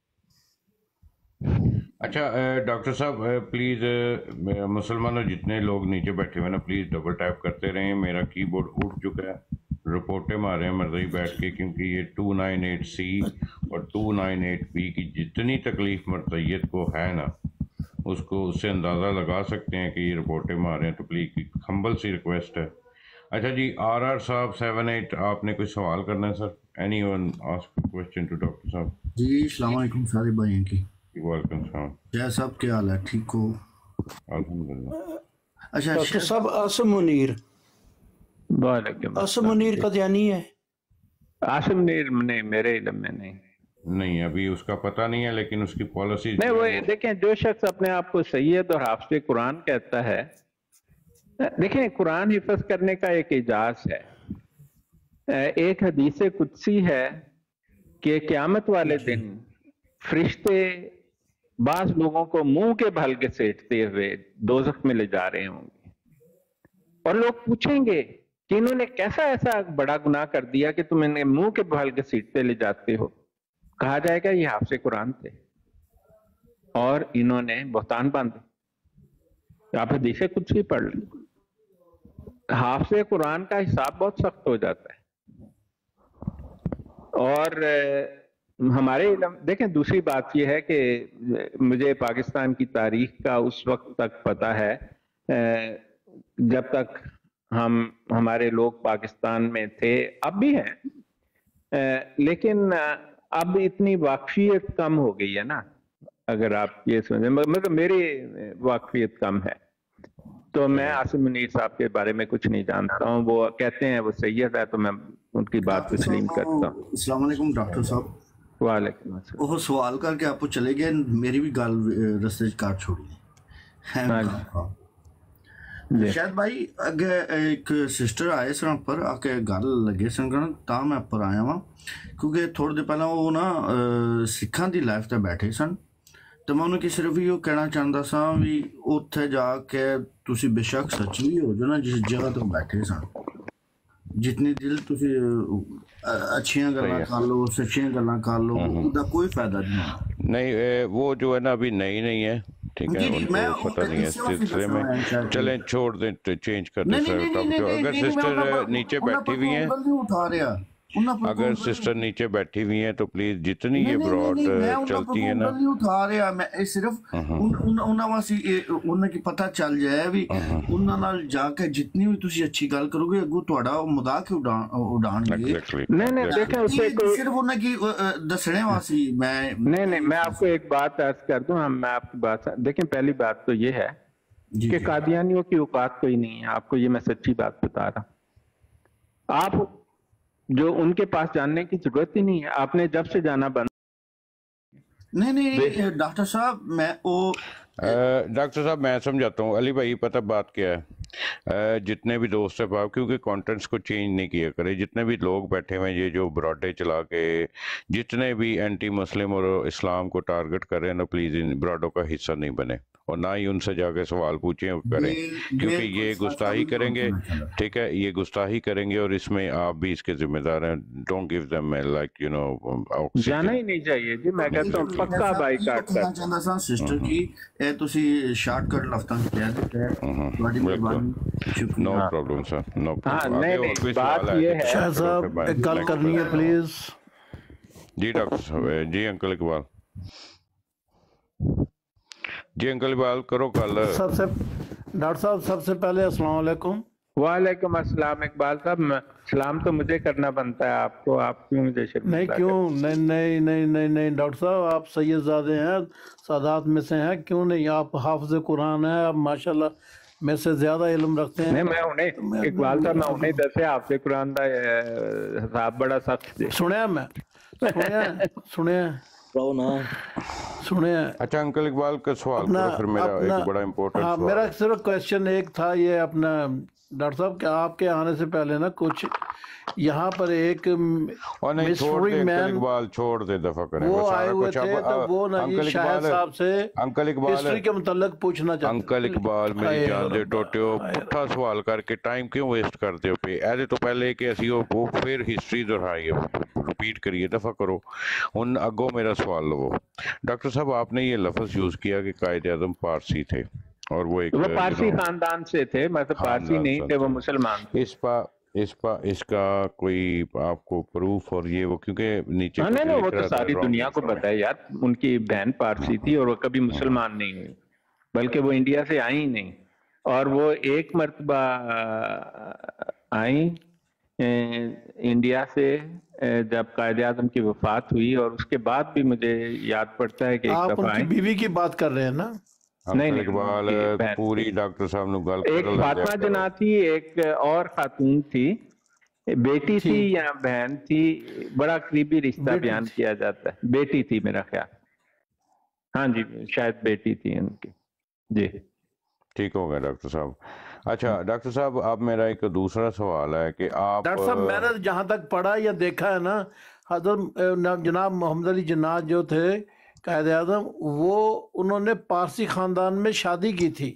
اچھا ڈاکٹر صاحب پلیز مسلمانوں جتنے لوگ نیچے بیٹھے ہوئے نا پلیز ڈبل ٹیپ کرتے رہیں، میرا کی بورڈ اٹھ چکا ہے، رپورٹیں مارے ہیں مرضی بیٹھ کے، کیونکہ یہ 298C اور 298B کی جتنی تکلیف مرضیت کو ہے نا اس کو اس سے اندازہ لگا سکتے ہیں کہ یہ رپورٹیں مارے ہیں، تو پلیز ہمبل سی ریکویسٹ ہے. اچھا جی، آر صاحب 78 آپ نے کوئی سوال کرنا ہے sir? Anyone ask question to doctor صاحب؟ جی السلام علیکم سارے بھائیوں کی. ویلکم السلام. جے صاحب کیا حال ہے؟ ٹھیک ہو؟ الحمدللہ. اچھا ڈاکٹر صاحب عاصم منیر، وعلیکم عاصم منیر قادیانی ہے؟ عاصم منیر نہیں، میرے علم میں نہیں. ابھی اس کا پتہ نہیں ہے، لیکن اس کی پالیسی نہیں، وہ دیکھیں جو شخص اپنے آپ کو سید اور حافظ قرآن کہتا ہے، دیکھیں قرآن حفظ کرنے کا ایک اعجاز ہے. ایک حدیث قدسی ہے کہ قیامت والے دن فرشتے بعض لوگوں کو منہ کے بھل کے سیٹتے ہوئے دوزخ میں لے جا رہے ہوں گے، اور لوگ پوچھیں گے کہ انہوں نے کیسا ایسا بڑا گناہ کر دیا کہ تم انہیں منہ کے بھل کے سیٹتے لے جاتے ہو. کہا جائے گا یہ حافظ قرآن تھے اور انہوں نے بہتان باندھے. آپ حدیث قدسی پڑھ لیں، حافظ قرآن کا حساب بہت سخت ہو جاتا ہے. اور ہمارے علم دیکھیں، دوسری بات یہ ہے کہ مجھے پاکستان کی تاریخ کا اس وقت تک پتہ ہے جب تک ہمارے لوگ پاکستان میں تھے، اب بھی ہیں، لیکن اب اتنی واقفیت کم ہو گئی ہے نا. اگر آپ یہ سمجھیں، مطلب میری واقفیت کم ہے، تو میں عاصم منیر صاحب کے بارے میں کچھ نہیں جانتا ہوں. وہ کہتے ہیں وہ سید ہے، تو میں ان کی بات تسلیم کرتا ہوں. السلام علیکم ڈاکٹر صاحب. وعلیکم السلام. وہ سوال کر کے آپ چلے گئے، میری بھی گل رستے کاٹ چھوڑی. شاید بھائی اگے ایک سسٹر آئے سن پر آ کے گل لگے سن کرن، تا میں پر آیا ہاں کیونکہ تھوڑے دیر پہلے وہ نا سکھاں دی لائف تے بیٹھے سن. تو میں انہوں کی صرف یہ کہنا چاہتا سا بھی اتھے جا کے تسی بے شک سچ بھی ہو جو نا جس جگہ تو بیٹھے سن، جتنی دل تسی اچھیاں گلاں کر لو، سچیاں گلاں کر لو، اس کا کوئی فائدہ نہیں ہونا. نہیں وہ جو ہے نا ابھی نئی ہے، ٹھیک ہے، ان کو پتہ نہیں ہے اس سلسلے میں. چلیں چھوڑ دیں، چینج کر دیں سر ٹاپک. اگر سسٹر نیچے بیٹھی ہوئی ہیں، اگر سسٹر نیچے بیٹھی ہوئی ہیں تو پلیز جتنی یہ براڈ چلتی ہیں نا، اٹھا رہا میں صرف انہاں واسطے انہاں کی پتہ چل جائے بھی انہاں نال جا کے جتنی بھی تسی اچھی گل کرو گے اگوں تہاڈا مذاق اڑان گے. نہیں دیکھیں اسے صرف انہاں کی دسنے واسطے میں نہیں میں آپ کو ایک بات عرض کر دوں. میں آپ کی بات دیکھیں، پہلی بات تو یہ ہے کہ قادیانیوں کی اوقات کوئی نہیں ہے. آپ کو یہ میں سچی بات بتا رہا ہوں. آپ جو ان کے پاس جاننے کی ضرورت ہی نہیں ہے. آپ نے جب سے جانا بند. نہیں ڈاکٹر صاحب ڈاکٹر صاحب میں سمجھاتا ہوں. علی بھائی پتہ بات کیا ہے، جتنے بھی دوست ہیں آپ کیونکہ کانٹینٹس کو چینج نہیں کیا کرے. جتنے بھی لوگ بیٹھے ہوئے ہیں یہ جو براڈے چلا کے جتنے بھی اینٹی مسلم اور اسلام کو ٹارگٹ کر رہے ہیں نا، پلیز ان براڈوں کا حصہ نہیں بنے، اور نہ ہی ان سے جا کے سوال پوچھیں کریں، کیونکہ یہ گستاخی کریں گے. ٹھیک ہے، یہ گستاخی کریں گے اور اس میں آپ بھی اس کے ذمہ دار ہیں. Don't give them like you know جانا ہی نہیں چاہیے. جی میں کہتا ہوں پکا بائی کاٹ کر چاہتا سا سسٹر کی اے تسی شارٹ کٹ لفتاں کہہ دیتے ہیں. No problem sir, no problem. نہیں بات یہ ہے شاہ صاحب ایک گل کرنی ہے پلیز. جی ڈاکٹر صاحب. جی انکل اقبال. جی انکل اقبال کرو کل. ڈاکٹر صاحب سب سے پہلے السلام علیکم. وعلیکم السلام. اقبال صاحب سلام تو مجھے کرنا بنتا ہے آپ کو، آپ کیوں مجھے شرمندہ نہیں کیوں نہیں ڈاکٹر صاحب آپ سید زادے ہیں، سادات میں سے ہیں، کیوں نہیں؟ آپ حافظ قرآن ہیں، آپ ماشاءاللہ میں سے زیادہ علم رکھتے ہیں. نہیں میں انہیں اقبال صاحب میں انہیں دسے حافظ قرآن کا حساب بڑا سخت ہے. سنیں. اچھا انکل اقبال کا سوال کرو پھر. میرا ایک بڑا امپورٹنٹ سوال، میرا صرف کویشچن ایک تھا یہ اپنا ڈاکٹر صاحب کہ آپ کے آنے سے پہلے نا کچھ یہاں پر ایک مسٹری مین چھوڑ دے دفعہ کریں وہ آئے ہوئے تھے، تو وہ نا یہ شاہد صاحب سے ہسٹری کے متعلق پوچھنا چاہتے. انکل اقبال میری جان دے ٹوٹیو، پٹھا سوال کر کے ٹائم کیوں ویسٹ کرتے ہو پہ؟ ایسے تو پہلے کہ اسی وہ پھر ہسٹری دہرائیے، ریپیٹ کریے، دفعہ کرو. ان اگو میرا سوال لو. ڈاکٹر صاحب آپ نے یہ لفظ یوز کیا کہ قائد اعظم پارسی تھے اور وہ ایک پارسی خاندان سے تھے، مطلب پارسی نہیں تھے، وہ مسلمان تھے. اس کا کوئی آپ کو پروف اور یہ وہ کیونکہ نیچے نہیں وہ تو ساری دنیا کو پتہ ہے یار، ان کی بہن پارسی تھی اور وہ کبھی مسلمان نہیں ہوئی. بلکہ وہ انڈیا سے آئی ہی نہیں، اور وہ ایک مرتبہ آئیں انڈیا سے جب قائد اعظم کی وفات ہوئی، اور اس کے بعد بھی مجھے یاد پڑتا ہے کہ ایک آپ دفعہ ان کی آئیں. بیوی کی بات کر رہے ہیں نا؟ نہیں افضل نہیں، اقبال ان کی بہن. پوری ڈاکٹر صاحب نو گل ایک کرن لگ فاطمہ جایا کرو. جناح تھی، ایک اور خاتون تھی، بیٹی تھی ٹھیک، یا بہن تھی، بڑا قریبی رشتہ بیٹی بیان تھی۔ کیا جاتا ہے. بیٹی تھی میرا خیال، ہاں جی شاید بیٹی تھی ان کی. جی ٹھیک ہو گیا ڈاکٹر صاحب. اچھا ڈاکٹر صاحب اب میرا ایک دوسرا سوال ہے کہ آپ ڈاکٹر صاحب میں نے جہاں تک پڑھا یا دیکھا ہے نا، حضرت جناب محمد علی جناح جو تھے قائد اعظم، وہ انہوں نے پارسی خاندان میں شادی کی تھی،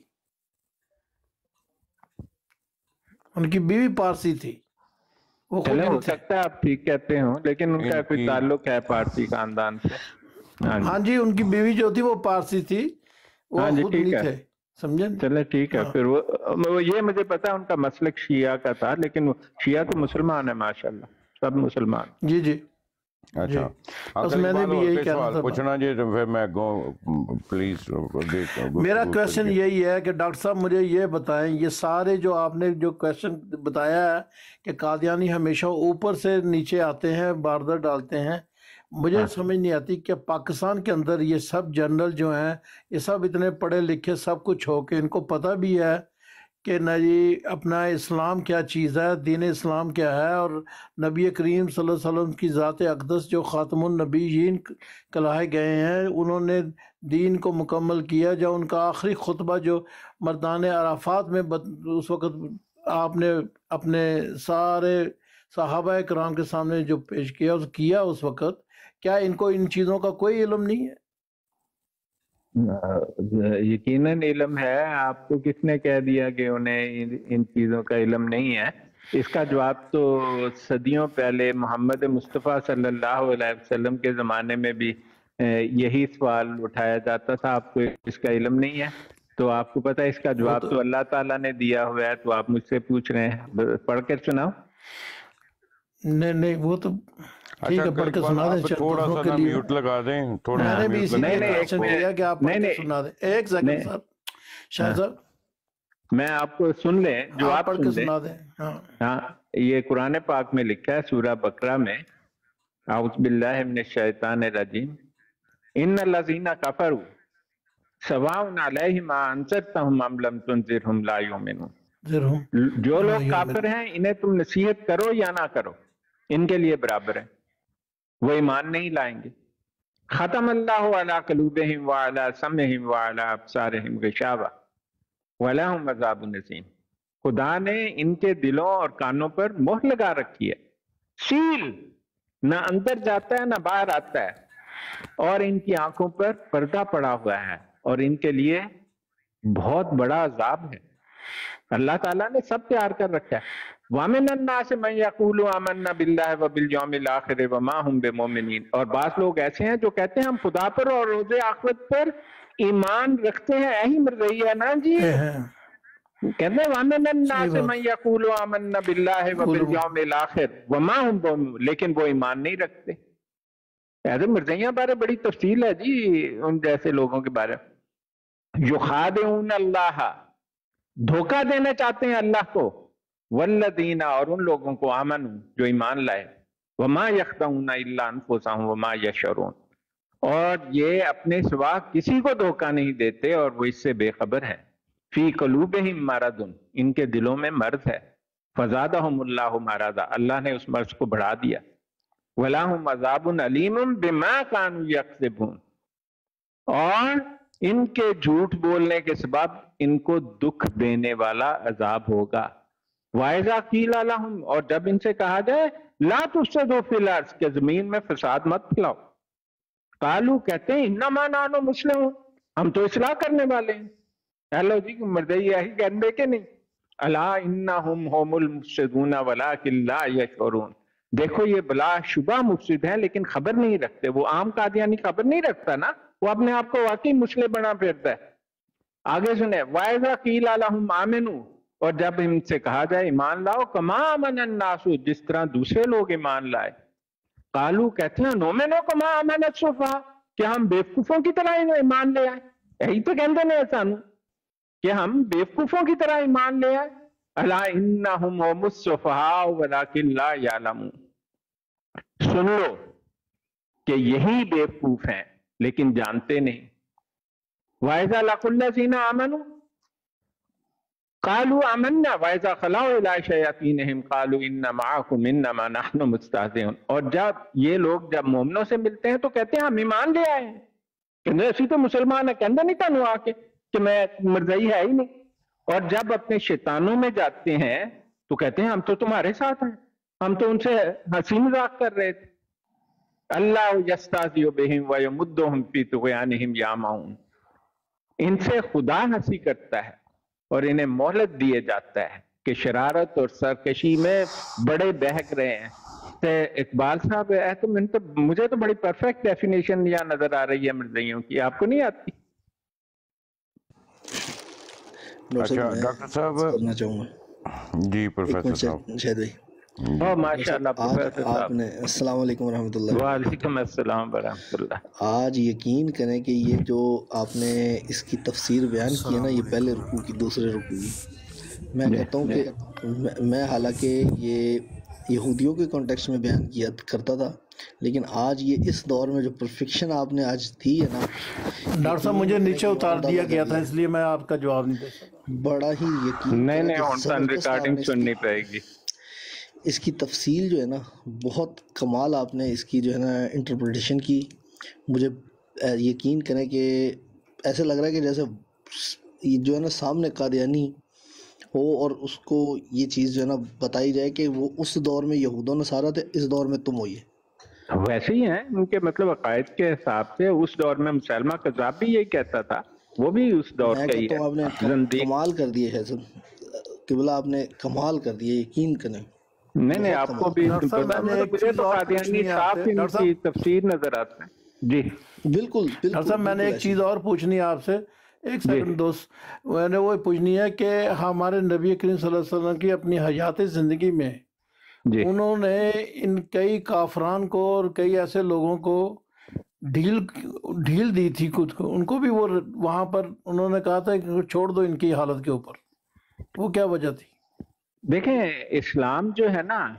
ان کی بیوی پارسی تھی، وہ خود چلے ہو بھی تھے. سکتا ہے آپ ٹھیک کہتے ہوں، لیکن ان کا ان کوئی کی تعلق ہے پارسی خاندان سے. ہاں جی، ان کی بیوی جو تھی وہ پارسی تھی، وہ ہاں جی خود ٹھیک نہیں ہے، تھے، سمجھے نا؟ چلے ٹھیک ہے. ہاں پھر وہ یہ مجھے پتا ان کا مسلک شیعہ کا تھا، لیکن شیعہ تو مسلمان ہے ماشاءاللہ، سب مسلمان. جی جی جی. اچھا بس افضل میں نے اقبال بھی اور یہی کوئی کہنا سوال تھا. پوچھنا جی تو پھر میں پلیز میرا کویشچن یہی ہے کہ ڈاکٹر صاحب مجھے یہ بتائیں، یہ سارے جو آپ نے جو کویشچن بتایا ہے کہ قادیانی ہمیشہ اوپر سے نیچے آتے ہیں، باردر ڈالتے ہیں، مجھے سمجھ نہیں آتی کہ پاکستان کے اندر یہ سب جنرل جو ہیں، یہ سب اتنے پڑھے لکھے سب کچھ ہو کے ان کو پتہ بھی ہے کہ نہ جی اپنا اسلام کیا چیز ہے، دین اسلام کیا ہے، اور نبی کریم صلی اللہ علیہ وسلم کی ذات اقدس جو خاتم النبیین کہلائے گئے ہیں، انہوں نے دین کو مکمل کیا. جو ان کا آخری خطبہ جو مردان عرفات میں اس وقت آپ نے اپنے سارے صحابہ کرام کے سامنے جو پیش کیا اس وقت، کیا ان کو ان چیزوں کا کوئی علم نہیں ہے؟ یقیناً علم ہے. آپ کو کس نے کہہ دیا کہ انہیں ان چیزوں کا علم نہیں ہے؟ اس کا جواب تو صدیوں پہلے محمد مصطفیٰ صلی اللہ علیہ وسلم کے زمانے میں بھی یہی سوال اٹھایا جاتا تھا، آپ کو اس کا علم نہیں ہے؟ تو آپ کو پتہ ہے اس کا جواب تو اللہ تعالیٰ نے دیا ہوا ہے، تو آپ مجھ سے پوچھ رہے ہیں. پڑھ کر سناؤ. نہیں وہ تو ٹھیک ہے، پڑھ کے سنا دیں. تھوڑا سا نا میوٹ لگا دیں، تھوڑا میں نے بھی اسی لیے نہیں، کویشچن کیا کہ آپ پڑھ کے سنا دیں. ایک سیکنڈ صاحب، شاہ صاحب میں آپ کو سن لیں جو آپ آپ پڑھ کے سن لیں. سنا دیں. ہاں یہ قرآن پاک میں لکھا ہے سورہ بقرہ میں، اعوذ باللہ من الشیطان الرجیم، ان الذین کفروا سواء علیہم انذرتہم ام لم تنذرہم لا یؤمنون. جو لوگ کافر ہیں انہیں تم نصیحت کرو یا نہ کرو، ان کے لیے برابر ہے، وہ ایمان نہیں لائیں گے. ختم اللہ علی قلوبہم وعلی سمعہم وعلی ابصارہم غشاوہ وَلَهُمْ عَذَابٌ عَظِيمٌ. خدا نے ان کے دلوں اور کانوں پر مہر لگا رکھی ہے، سیل، نہ اندر جاتا ہے نہ باہر آتا ہے، اور ان کی آنکھوں پر پردہ پڑا ہوا ہے، اور ان کے لیے بہت بڑا عذاب ہے. اللہ تعالیٰ نے سب تیار کر رکھا ہے. وَمِنَ النَّاسِ مَن يَقُولُ آمَنَّا بِاللَّهِ وَبِالْيَوْمِ الْآخِرِ وَمَا هُمْ بِمُؤْمِنِينَ. اور بعض لوگ ایسے ہیں جو کہتے ہیں ہم خدا پر اور روز آخرت پر ایمان رکھتے ہیں. یہی مرضی ہے نا جی، کہتے ہیں وَمِنَ النَّاسِ مَن يَقُولُ آمَنَّا بِاللَّهِ وَبِالْيَوْمِ الْآخِرِ وَمَا هُمْ بِمُؤْمِنِينَ، لیکن وہ ایمان نہیں رکھتے. ایسے مرضیاں بارے بڑی تفصیل ہے جی ان جیسے لوگوں کے بارے میں. یخادعون اللہ، دھوکہ دینا چاہتے ہیں اللہ کو، والذین، اور ان لوگوں کو آمنوا جو ایمان لائے، وما یخدعون الا انفسهم وما یشعرون، اور یہ اپنے سوا کسی کو دھوکہ نہیں دیتے اور وہ اس سے بے خبر ہیں. فی قلوبہم مرض، ان کے دلوں میں مرض ہے. فزادہم اللہ مرضا، اللہ نے اس مرض کو بڑھا دیا. وَلَهُمْ عَذَابٌ عَلِيمٌ بِمَا كَانُوا يَكْذِبُونَ، اور ان کے جھوٹ بولنے کے سبب ان کو دکھ دینے والا عذاب ہوگا. وَإِذَا قِيلَ لَهُمْ، اور جب ان سے کہا جائے لَا تُفْسِدُوا فِي الْأَرْضِ، کہ زمین میں فساد مت پھیلاؤ، قالوا، کہتے ہیں انما نحن مسلمون، ہم تو اصلاح کرنے والے ہیں. ہیلو جی مردئی یہی کہنے کہ نہیں، الا انہم هم المفسدون ولکن لا یشعرون. دیکھو یہ بلا شبہ مفسد ہیں لیکن خبر نہیں رکھتے. وہ عام قادیانی خبر نہیں رکھتا نا، وہ اپنے آپ کو واقعی مسلم بنا پھرتا ہے. آگے سنیں، وَإِذَا قِيلَ لَهُمْ آمِنُوا، اور جب ان سے کہا جائے ایمان لاؤ، کما آمن الناس، جس طرح دوسرے لوگ ایمان لائے. قالوا، کہتے ہیں نؤمن کما آمن السفہاء، کہ ہم بیوقوفوں کی طرح ایمان لے آئے. یہی تو کہندے نے سانو کہ ہم بیوقوفوں کی طرح ایمان لے آئے. الا انہم هم السفہاء ولکن لا یعلمون. سن لو کہ یہی بیوقوف ہیں لیکن جانتے نہیں. وَإِذَا لَقُوا الَّذِينَ آمَنُوا قَالُوا آمَنَّا وَإِذَا خَلَوْا إِلَىٰ شَيَاطِينِهِمْ قَالُوا إِنَّا مَعَكُمْ إِنَّمَا نَحْنُ مُسْتَهْزِئُونَ. اور جب یہ لوگ جب مومنوں سے ملتے ہیں تو کہتے ہیں ہم ایمان لے آئے ہیں. کہتے اسی تو مسلمان ہیں. کہندے نہیں تانوں آ کے کہ میں مرزائی ہے ہی نہیں. اور جب اپنے شیطانوں میں جاتے ہیں تو کہتے ہیں ہم تو تمہارے ساتھ ہیں, ہم تو ان سے ہنسی مذاق کر رہے تھے. اللہ یستہزئ بہم ویمدہم فی طغیانہم یعمہون. ان سے خدا ہنسی کرتا ہے اور انہیں مہلت دیے جاتا ہے کہ شرارت اور سرکشی میں بڑے بہک رہے ہیں. تو اقبال صاحب مجھے تو بڑی پرفیکٹ ڈیفینیشن یہاں نظر آ رہی ہے مرزائیوں کی, آپ کو نہیں آتی؟ اچھا ڈاکٹر صاحب کرنا چاہوں گا جی پروفیسر صاحب. شاہد بھائی ماشاءاللہ پروفیسر آپ صاحب. نے السلام علیکم ورحمۃ اللہ. وعلیکم السلام ورحمۃ اللہ. آج یقین کریں کہ یہ جو آپ نے اس کی تفسیر بیان کی ہے نا, یہ پہلے رکوع کی دوسرے رکوع کی, میں کہتا ہوں کہ میں حالانکہ یہ یہودیوں کے کانٹیکسٹ میں بیان کیا کرتا تھا, لیکن آج یہ اس دور میں جو پرفیکشن آپ نے آج دی ہے نا ڈاکٹر صاحب مجھے نیچے اتار دیا گیا تھا اس لیے میں آپ کا جواب نہیں دے سکتا. بڑا ہی یقین نہیں ریکارڈنگ سننی پڑے گی. اس کی تفصیل جو ہے نا بہت کمال آپ نے اس کی جو ہے نا انٹرپریٹیشن کی. مجھے یقین کریں کہ ایسے لگ رہا ہے کہ جیسے جو ہے نا سامنے قادیانی ہو اور اس کو یہ چیز جو ہے نا بتائی جائے کہ وہ اس دور میں یہود و نصارہ تھے, اس دور میں تم ہوئیے. ویسے ہی ہیں ان کے مطلب عقائد کے حساب سے. اس دور میں مسلمہ کذاب بھی یہی کہتا تھا, وہ بھی اس دور کا ہی ہے. آپ نے کمال کر دیے ہے سب قبلہ, آپ نے کمال کر دیے, یقین کریں. نہیں آپ کو بھی مجھے تو قادیانی صاف ان کی تفسیر نظر آتا ہے. جی بالکل ڈاکٹر صاحب میں نے ایک چیز اور پوچھنی ہے آپ سے, ایک سیکنڈ دوست. میں نے وہ پوچھنی ہے کہ ہمارے نبی کریم صلی اللہ علیہ وسلم کی اپنی حیات زندگی میں انہوں نے ان کئی کافران کو اور کئی ایسے لوگوں کو ڈھیل دی تھی خود کو, ان کو بھی وہ وہاں پر انہوں نے کہا تھا کہ چھوڑ دو ان کی حالت کے اوپر. وہ کیا وجہ تھی؟ دیکھیں اسلام جو ہے نا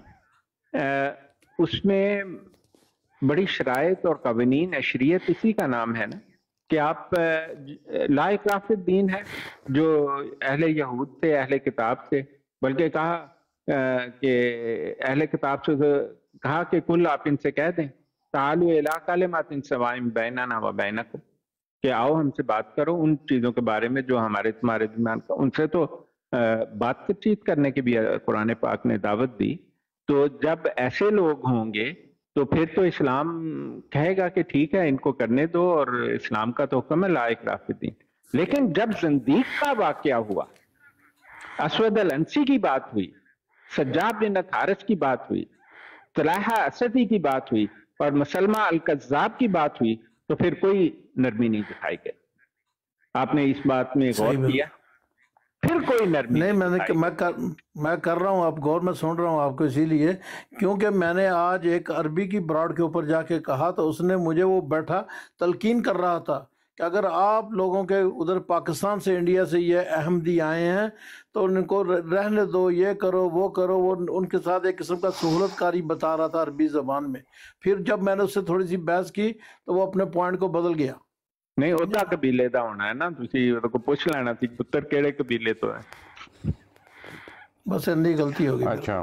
اس میں بڑی شرائط اور قوانین ہے. شریعت اسی کا نام ہے نا کہ آپ لا اکراہ فی الدین ہے, جو اہل یہود تھے, اہل کتاب سے, بلکہ کہا کہ اہل کتاب سے کہا کہ کل آپ ان سے کہہ دیں تعالوا الی کلمۃ سواء بیننا و بینکم, کہ آؤ ہم سے بات کرو ان چیزوں کے بارے میں جو ہمارے تمہارے درمیان کا. ان سے تو بات چیت کرنے کی بھی قرآن پاک نے دعوت دی. تو جب ایسے لوگ ہوں گے تو پھر تو اسلام کہے گا کہ ٹھیک ہے ان کو کرنے دو, اور اسلام کا تو حکم ہے لا اکراہ فی الدین. لیکن جب زندیق کا واقعہ ہوا, اسود الانسی کی بات ہوئی, سجاد بن حارث کی بات ہوئی, طلحہ اسدی کی بات ہوئی, اور مسلمہ الکذاب کی بات ہوئی, تو پھر کوئی نرمی نہیں دکھائی گئی. آپ نے اس بات میں غور کیا؟ پھر کوئی نرمی نہیں. میں کر رہا ہوں, آپ غور میں سن رہا ہوں آپ کو, اسی لیے کیونکہ میں نے آج ایک عربی کی براڈ کے اوپر جا کے کہا تو اس نے مجھے وہ بیٹھا تلقین کر رہا تھا کہ اگر آپ لوگوں کے ادھر پاکستان سے انڈیا سے یہ احمدی آئے ہیں تو ان کو رہنے دو, یہ کرو وہ کرو. وہ ان کے ساتھ ایک قسم کا سہولت کاری بتا رہا تھا عربی زبان میں. پھر جب میں نے اس سے تھوڑی سی بحث کی تو وہ اپنے پوائنٹ کو بدل گیا. نہیں ہوتا قبیلے دا ہونا ہے نا, تسی کو پوچھ لینا سی پتر کیڑے قبیلے تو ہے. بس اتنی غلطی ہوگی. اچھا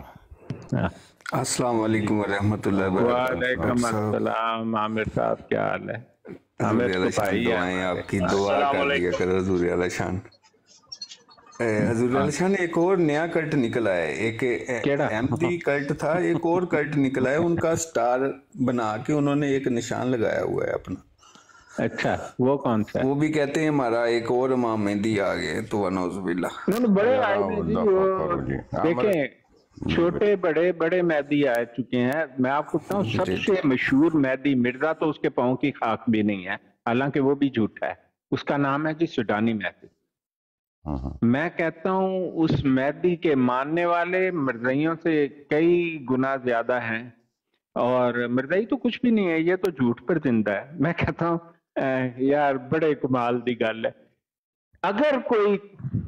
السلام علیکم ورحمۃ اللہ وبرکاتہ. وعلیکم السلام. عامر صاحب کیا حال ہے؟ دعائیں آپ کی, دعا کر دیا کرو حضور اعلی شان. حضور اعلی شان ایک اور نیا کلٹ نکلا ہے, ایک احمدی کلٹ تھا, ایک اور کلٹ نکلا ہے, ان کا سٹار بنا کے انہوں نے ایک نشان لگایا ہوا ہے اپنا. اچھا وہ کون سا؟ وہ بھی کہتے ہیں ہمارا ایک اور امام مہدی آ گئے, تو ونعوذ باللہ. بڑے آئے جی, دیکھیں چھوٹے بڑے مہدی آ چکے ہیں. میں آپ کو بتاؤں سب سے مشہور مہدی مرزا تو اس کے پاؤں کی خاک بھی نہیں ہے, حالانکہ وہ بھی جھوٹا ہے. اس کا نام ہے جی سوڈانی مہدی. میں کہتا ہوں اس مہدی کے ماننے والے مرزائیوں سے کئی گنا زیادہ ہیں, اور مرزائی تو کچھ بھی نہیں ہے, یہ تو جھوٹ پر زندہ ہے. میں کہتا ہوں यार बड़े कमाल दी गल है। अगर कोई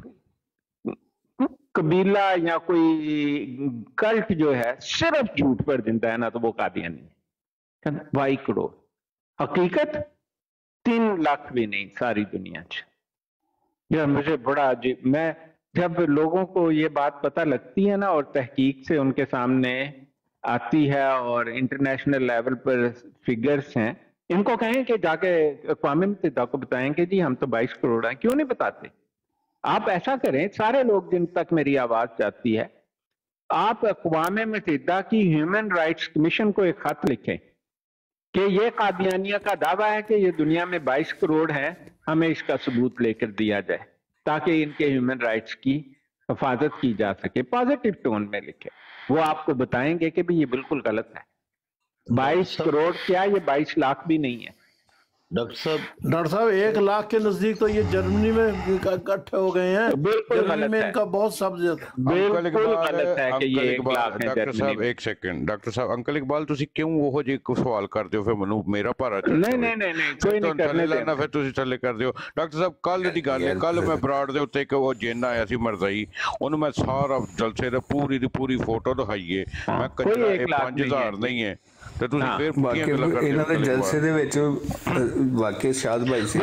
कबीला या कोई कल्ट जो है सिर्फ झूठ पर जिंदा है ना, तो वो कादियानी है। 22 करोड़, हकीकत 3 लाख भी नहीं सारी दुनिया च। यार मुझे बड़ा अजीब, मैं जब लोगों को ये बात पता लगती है ना और तहकीक से उनके सामने आती है और इंटरनेशनल लेवल पर फिगर्स हैं, इनको कहें कि जाके अक़वाम मुत्तहिदा को बताएं कि जी हम तो 22 करोड़ हैं, क्यों नहीं बताते? आप ऐसा करें, सारे लोग जिन तक मेरी आवाज जाती है, आप अक़वाम मुत्तहिदा की ह्यूमन राइट्स कमीशन को एक खत लिखें कि ये कादियानिया का दावा है कि ये दुनिया में 22 करोड़ हैं, हमें इसका सबूत लेकर दिया जाए ताकि इनके ह्यूमन राइट्स की हिफाजत की जा सके। पॉजिटिव टोन में लिखे, वो आपको बताएंगे कि भी ये बिल्कुल गलत है। 22 करोड़ क्या, ये 22 लाख भी नहीं है। डॉक्टर साहब 1 लाख के नजदीक तो ये जर्मनी में इकट्ठे हो गए हैं। बिल्कुल जर्मनी में इनका बहुत सब्ज है। बिल्कुल गलत है कि ये 1 लाख है। डॉक्टर साहब एक सेकंड, डॉक्टर साहब अंकल इकबाल ਤੁਸੀਂ ਕਿਉਂ ਉਹ ਜੇ ਕੋ ਸਵਾਲ ਕਰਦੇ ਹੋ? ਫਿਰ ਮੈਨੂੰ ਮੇਰਾ ਭਾਰਾ ਨਹੀਂ ਕੋਈ ਨਹੀਂ ਕਰਨੇ ਦੇਣਾ, ਫਿਰ ਤੁਸੀਂ ਥੱਲੇ ਕਰਦੇ ਹੋ। ਡਾਕਟਰ ਸਾਹਿਬ ਕੱਲ ਦੀ ਗੱਲ ਹੈ, ਕੱਲ ਮੈਂ ਬਰਾੜ ਦੇ ਉੱਤੇ ਇੱਕ ਉਹ ਜਿੰਨ ਆਇਆ ਸੀ ਮਰਜ਼ਈ, ਉਹਨੂੰ ਮੈਂ ਸਾਰਾ ਜਲਸੇ ਦਾ ਪੂਰੀ ਦੀ ਪੂਰੀ ਫੋਟੋ ਦਿਖਾਈਏ। ਮੈਂ ਕੱਚਾ 5000 ਨਹੀਂ ਹੈ ਤੇ ਤੁਸੀਂ ਫਿਰ ਬਾਕੀ ਇਹਨਾਂ ਦੇ ਜਲਸੇ ਦੇ ਵਿੱਚ ਵਾਕਈ ਸ਼ਾਦ ਭਾਈ ਸੀ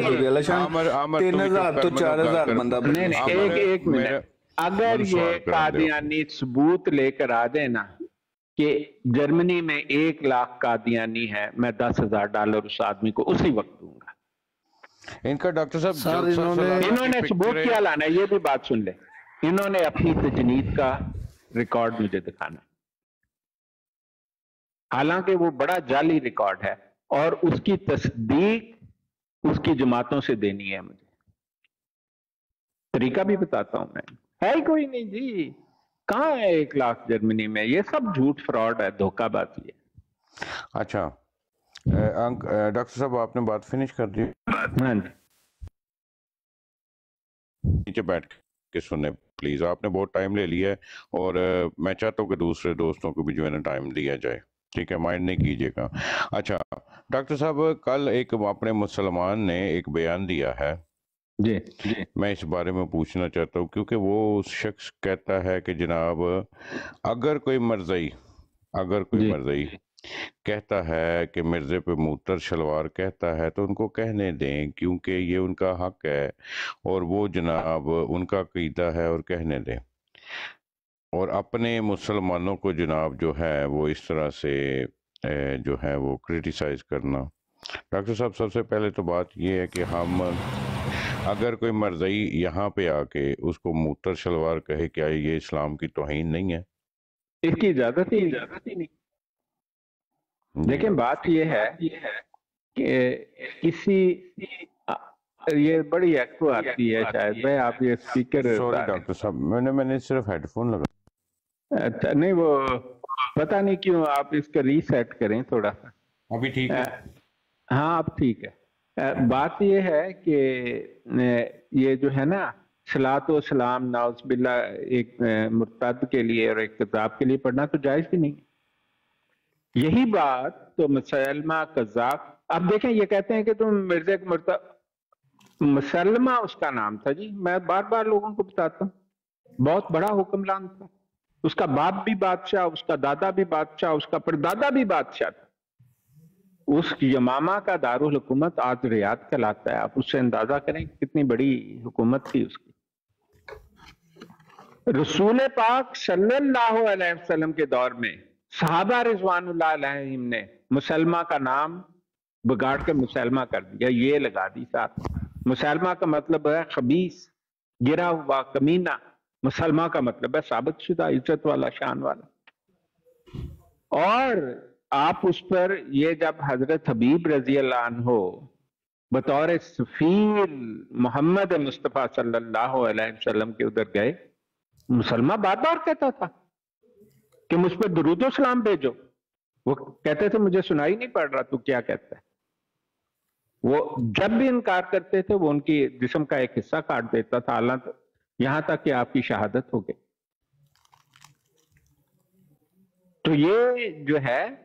3000 ਤੋਂ 4000 ਬੰਦਾ। एक मिनट, अगर ये कादियानी सबूत लेकर आ जाए ना कि जर्मनी में 1 लाख कादियानी है, मैं $10,000 उस आदमी को उसी वक्त दूंगा। इनका डॉक्टर साहब इन्होंने सबूत क्या लाना है, ये भी बात सुन ले। इन्होंने अपनी तजनीद का रिकॉर्ड मुझे दिखाना, हालांकि वो बड़ा जाली रिकॉर्ड है और उसकी तस्दीक उसकी जमातों से देनी है। मुझे तरीका भी बताता हूं मैं, है ही कोई नहीं जी। कहाँ है 1 लाख जर्मनी में? ये सब झूठ, फ्रॉड है, धोखाबाजी है। अच्छा डॉक्टर साहब आपने बात फिनिश कर दी? हाँ जी। नीचे बैठ के सुने प्लीज, आपने बहुत टाइम ले लिया है और मैं चाहता हूँ कि दूसरे दोस्तों को भी जो है ना टाइम दिया जाए, ठीक है? माइंड नहीं कीजिएगा। अच्छा डॉक्टर साहब, कल एक अपने मुसलमान ने एक बयान दिया है जी, मैं इस बारे में पूछना चाहता हूँ, क्योंकि वो शख्स कहता है कि जनाब अगर कोई मर्ज़ई कहता है कि मिर्ज़े पे मूतर शलवार कहता है तो उनको कहने दें, क्योंकि ये उनका हक है और वो जनाब उनका अक़ीदा है और कहने दें। और अपने मुसलमानों को जनाब जो है वो इस तरह से जो है वो क्रिटिसाइज करना। डॉक्टर साहब सबसे पहले तो बात ये है कि हम अगर कोई मर्ज़ई यहाँ पे आके उसको मूतर शलवार कहे, क्या ये इस्लाम की तौहीन नहीं है? इसकी इजाजत ही नहीं। लेकिन बात ये है कि किसी ये बड़ी एक्को आती है शायद भाई, आप ये स्पीकर। सॉरी डॉक्टर साहब, मैंने सिर्फ हेडफोन लगा। अच्छा नहीं, वो पता नहीं क्यों, आप इसका रीसेट करें थोड़ा सा। अभी ठीक है? हाँ अब ठीक है। बात ये है कि ये जो है ना सलात व सलाम नाउज़ बिल्ला एक मुर्तद के लिए और एक कज़ाब के लिए पढ़ना तो जायज़ ही नहीं। यही बात तो मुसलमा कज़ाब, अब देखें ये कहते हैं कि तुम मिर्ज़ा के मुर्तद, मुसलमा उसका नाम था जी, मैं बार बार लोगों को बताता हूँ, बहुत बड़ा हुक्मरान था। उसका बाप भी बादशाह, उसका दादा भी बादशाह, उसका परदादा भी बादशाह था। उस यमामा का दारुल हुकूमत आज रियाद कहलाता है। आप उससे अंदाजा करें कितनी बड़ी हुकूमत थी उसकी। रसूल पाक सल्लल्लाहु अलैहि वसल्लम के दौर में सहाबा रिजवानुल्लाह अलैहिम ने मुसलमा का नाम बिगाड़ के मुसलमा कर दिया, ये लगा दी साथ। मुसलमा का मतलब है खबीस, गिरा हुआ, कमीना। मुसलमा का मतलब है साबित शुदा, इज्जत वाला, शान वाला। और आप उस पर ये जब हजरत हबीब रजी अल्लाह अन्हो बतौर सफीर मोहम्मद मुस्तफ़ा सल्लल्लाहु अलैहि वसल्लम के उधर गए, मुसलमान बार बार कहता था कि मुझ पर दुरूद सलाम भेजो। वो कहते थे मुझे सुनाई नहीं पड़ रहा, तू क्या कहता है। वो जब भी इनकार करते थे वो उनकी जिस्म का एक हिस्सा काट देता था, हालांकि यहां तक कि आपकी शहादत हो गई। तो ये जो है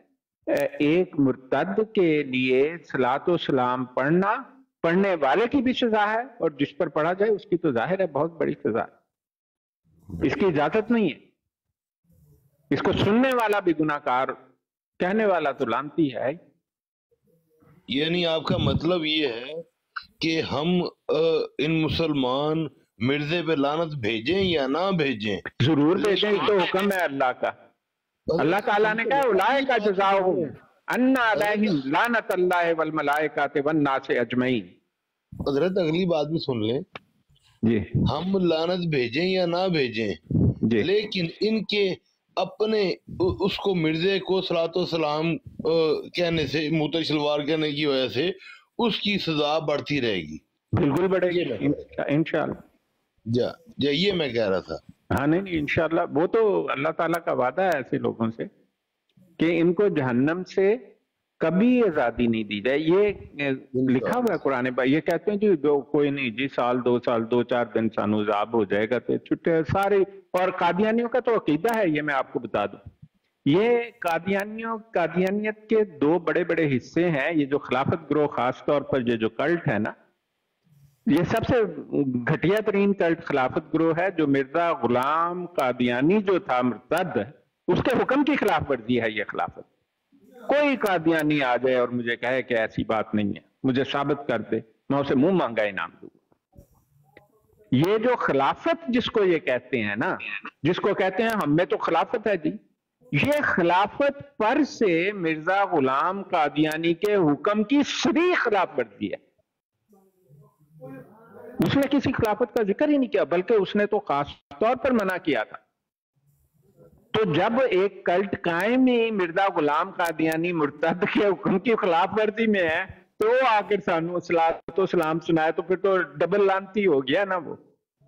ایک مرتد کے لیے صلاۃ و سلام پڑھنے والے کی بھی سزا ہے، اور جس پر پڑھا جائے اس کی تو ظاہر ہے بہت بڑی سزا ہے، اس کی اجازت نہیں ہے۔ اس کو سننے والا بھی گناہ کار، کہنے والا تو لعنتی ہے۔ یعنی آپ کا مطلب یہ ہے کہ ہم ان مسلمان مرزے پہ لعنت بھیجیں یا نہ بھیجیں؟ ضرور بھیجیں، یہ تو حکم ہے اللہ کا۔ اللہ تعالیٰ نے کہا اولئک جزاؤہم ان علیہم لعنت اللہ والملائکۃ والناس اجمعین۔ حضرت اگلی بات بھی سن لیں، جی ہم لعنت بھیجیں یا نہ بھیجیں، جی لیکن ان کے اپنے اس کو مرزے کو صلاۃ و سلام کہنے سے، موت شلوار کہنے کی وجہ سے اس کی سزا بڑھتی رہے گی۔ بالکل بڑھے گی انشاءاللہ۔ جا یہ میں کہہ رہا تھا۔ ہاں نہیں انشاءاللہ، وہ تو اللہ تعالیٰ کا وعدہ ہے ایسے لوگوں سے کہ ان کو جہنم سے کبھی آزادی نہیں دی جائے۔ یہ لکھا ہوا ہے قرآن پاک، یہ کہتے ہیں جی کوئی نہیں جی، سال 2 سال 2-4 دن سانو عذاب ہو جائے گا تو چھٹے سارے۔ اور قادیانیوں کا تو عقیدہ ہے، یہ میں آپ کو بتا دوں، یہ قادیانیت کے 2 بڑے بڑے حصے ہیں۔ یہ جو خلافت گروہ، خاص طور پر یہ جو کلٹ ہے نا، یہ سب سے گھٹیا ترین کلٹ خلافت گروہ ہے، جو مرزا غلام قادیانی جو تھا مرتد، اس کے حکم کی خلاف ورزی ہے یہ خلافت۔ کوئی قادیانی آ جائے اور مجھے کہے کہ ایسی بات نہیں ہے، مجھے ثابت کر دے، میں اسے منہ مانگا انعام دوں گا۔ یہ جو خلافت جس کو یہ کہتے ہیں نا، جس کو کہتے ہیں ہم میں تو خلافت ہے جی، یہ خلافت پر سے مرزا غلام قادیانی کے حکم کی صریح خلاف ورزی ہے۔ اس نے کسی خلافت کا ذکر ہی نہیں کیا، بلکہ اس نے تو خاص طور پر منع کیا تھا۔ تو جب ایک کلٹ قائم ہی مرزا غلام قادیانی مرتد کے حکم کی خلاف ورزی میں ہے، تو وہ آ کر سانو صلاۃ و سلام سنائے تو پھر تو ڈبل لعنتی ہو گیا نا۔ وہ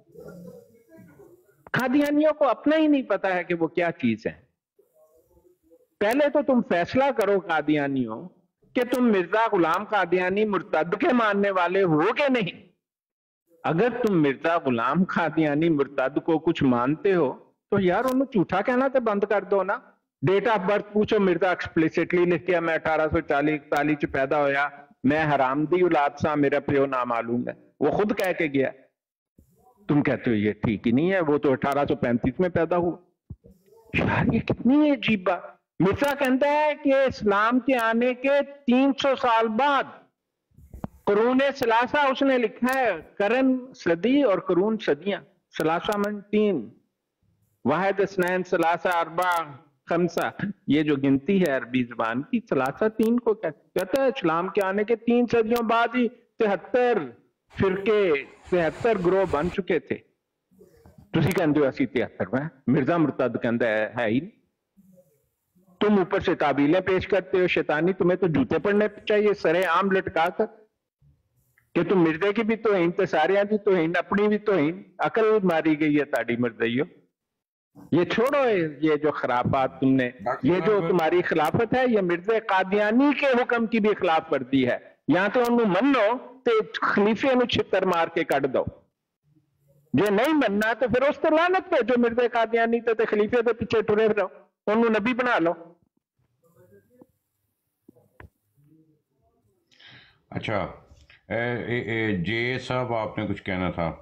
قادیانیوں کو اپنا ہی نہیں پتا ہے کہ وہ کیا چیز ہے۔ پہلے تو تم فیصلہ کرو قادیانیوں کہ تم مرزا غلام قادیانی مرتد کے ماننے والے ہو کہ نہیں۔ اگر تم مرزا غلام قادیانی مرتد کو کچھ مانتے ہو تو یار انہوں جھوٹا کہنا تو بند کر دو نا۔ ڈیٹ آف برتھ پوچھو، مرزا ایکسپلیسٹلی لکھ کے میں 1841 چ پیدا ہویا، میں حرام دی اولاد سا، میرا پیو نامعلوم ہے، وہ خود کہہ کے گیا۔ تم کہتے ہو یہ ٹھیک ہی نہیں ہے، وہ تو 1835 میں پیدا ہوا۔ یار یہ کتنی عجیب بات۔ مرزا کہتا ہے کہ اسلام کے آنے کے 300 سال بعد، قرون ثلاثہ اس نے لکھا ہے، قرن صدی اور قرون صدیاں، ثلاثہ من 3، واحد اثنین ثلاثہ اربع خمسہ، یہ جو گنتی ہے عربی زبان کی، ثلاثہ 3 کو کہتا ہے۔ اسلام کے آنے کے 3 صدیوں بعد ہی 73 فرقے، 73 گروہ بن چکے تھے۔ تسی کہندے ہو اسی 73 میں، مرزا مرتد کہندا ہے ہی نہیں۔ تم اوپر سے تعبیلیں پیش کرتے ہو شیطانی، تمہیں تو جوتے پڑنے چاہیے سرے عام لٹکا کر کہ تم مرزے کی بھی توہین تے ساریاں دی توہین، اپنی بھی توہین، عقل ماری گئی ہے تاڑی مرزائیو۔ یہ چھوڑو یہ جو خرابات تم نے، یہ جو تمہاری خلافت ہے یہ مرزا قادیانی کے حکم کی بھی خلاف ورزی ہے۔ یہاں تو انہوں منو تے خلیفے نو چھتر مار کے کٹ دو، جو نہیں مننا تو پھر اس تے لعنت پہ جو مرزا قادیانی تے خلیفے دے پیچھے ٹرے رہو، انہوں نبی بنا لو۔ اچھا جے صاحب آپ نے کچھ کہنا تھا؟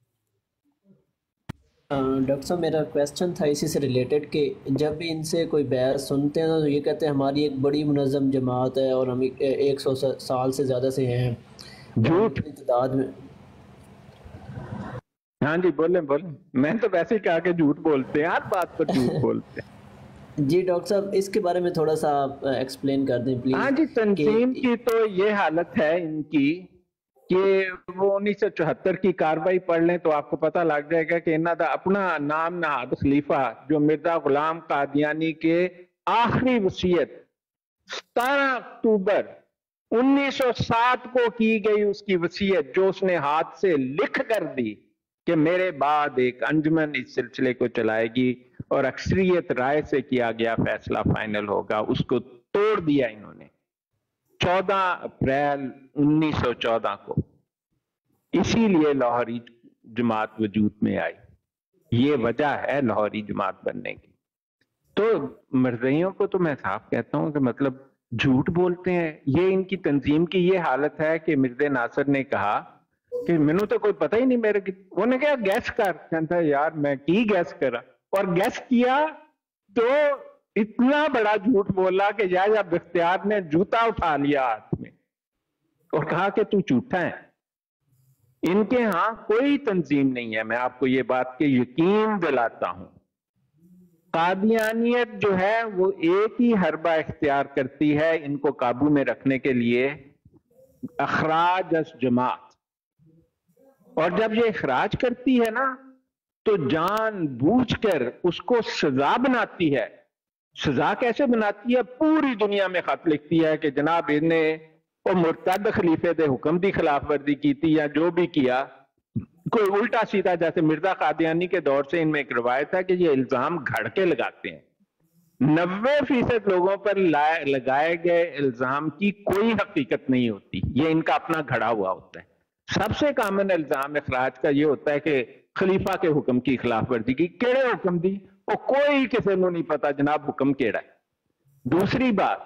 ڈاکٹر صاحب میرا کویسچن تھا اسی سے ریلیٹڈ کہ جب بھی ان سے کوئی بحث سنتے ہیں تو یہ کہتے ہیں ہماری ایک بڑی منظم جماعت ہے اور ہم 100 سال سے زیادہ سے ہیں، جھوٹ تعداد میں۔ ہاں جی بولیں میں تو ویسے ہی کہا کہ جھوٹ بولتے ہیں، ہر بات پر جھوٹ بولتے ہیں۔ جی ڈاکٹر صاحب اس کے بارے میں تھوڑا سا ایکسپلین کر دیں پلیز۔ ہاں جی، تنظیم کی تو یہ حالت ہے ان کی کہ وہ 1974 کی کاروائی پڑھ لیں تو آپ کو پتہ لگ جائے گا کہ انہوں دا اپنا نام نہاد خلیفہ جو مرزا غلام قادیانی کے آخری وصیت 17 اکتوبر 1907 کو کی گئی اس کی وصیت، جو اس نے ہاتھ سے لکھ کر دی کہ میرے بعد ایک انجمن اس سلسلے کو چلائے گی اور اکثریت رائے سے کیا گیا فیصلہ فائنل ہوگا، اس کو توڑ دیا انہوں نے 14 اپریل 1914 کو۔ اسی لیے لاہوری جماعت وجود میں آئی، یہ وجہ ہے لاہوری جماعت بننے کی۔ تو مرزائیوں کو تو میں صاف کہتا ہوں کہ مطلب جھوٹ بولتے ہیں. یہ ان کی تنظیم کی یہ حالت ہے کہ مرزا ناصر نے کہا کہ مینوں تو کوئی پتہ ہی نہیں میرے کی. انہوں نے کہا گیس کر. کہتا ہے یار میں کی گیس کرا, اور گیس کیا تو اتنا بڑا جھوٹ بولا کہ یحییٰ بختیار نے جوتا اٹھا لیا ہاتھ میں اور کہا کہ تو جھوٹا ہے. ان کے ہاں کوئی تنظیم نہیں ہے, میں آپ کو یہ بات کے یقین دلاتا ہوں. قادیانیت جو ہے وہ ایک ہی حربہ اختیار کرتی ہے ان کو قابو میں رکھنے کے لیے, اخراج از جماعت. اور جب یہ اخراج کرتی ہے نا تو جان بوجھ کر اس کو سزا بناتی ہے. سزا کیسے بناتی ہے؟ پوری دنیا میں خط لکھتی ہے کہ جناب انہیں وہ مرتد خلیفے دے حکم دی خلاف ورزی کی تھی یا جو بھی کیا, کوئی الٹا سیدھا. جیسے مرزا قادیانی کے دور سے ان میں ایک روایت ہے کہ یہ الزام گھڑ کے لگاتے ہیں. 90% لوگوں پر لگائے گئے الزام کی کوئی حقیقت نہیں ہوتی, یہ ان کا اپنا گھڑا ہوا ہوتا ہے. سب سے کامن الزام اخراج کا یہ ہوتا ہے کہ خلیفہ کے حکم کی خلاف ورزی کی. کیڑے حکم دی وہ کوئی کسی کو نہیں پتا جناب حکم کیڑا ہے. دوسری بات,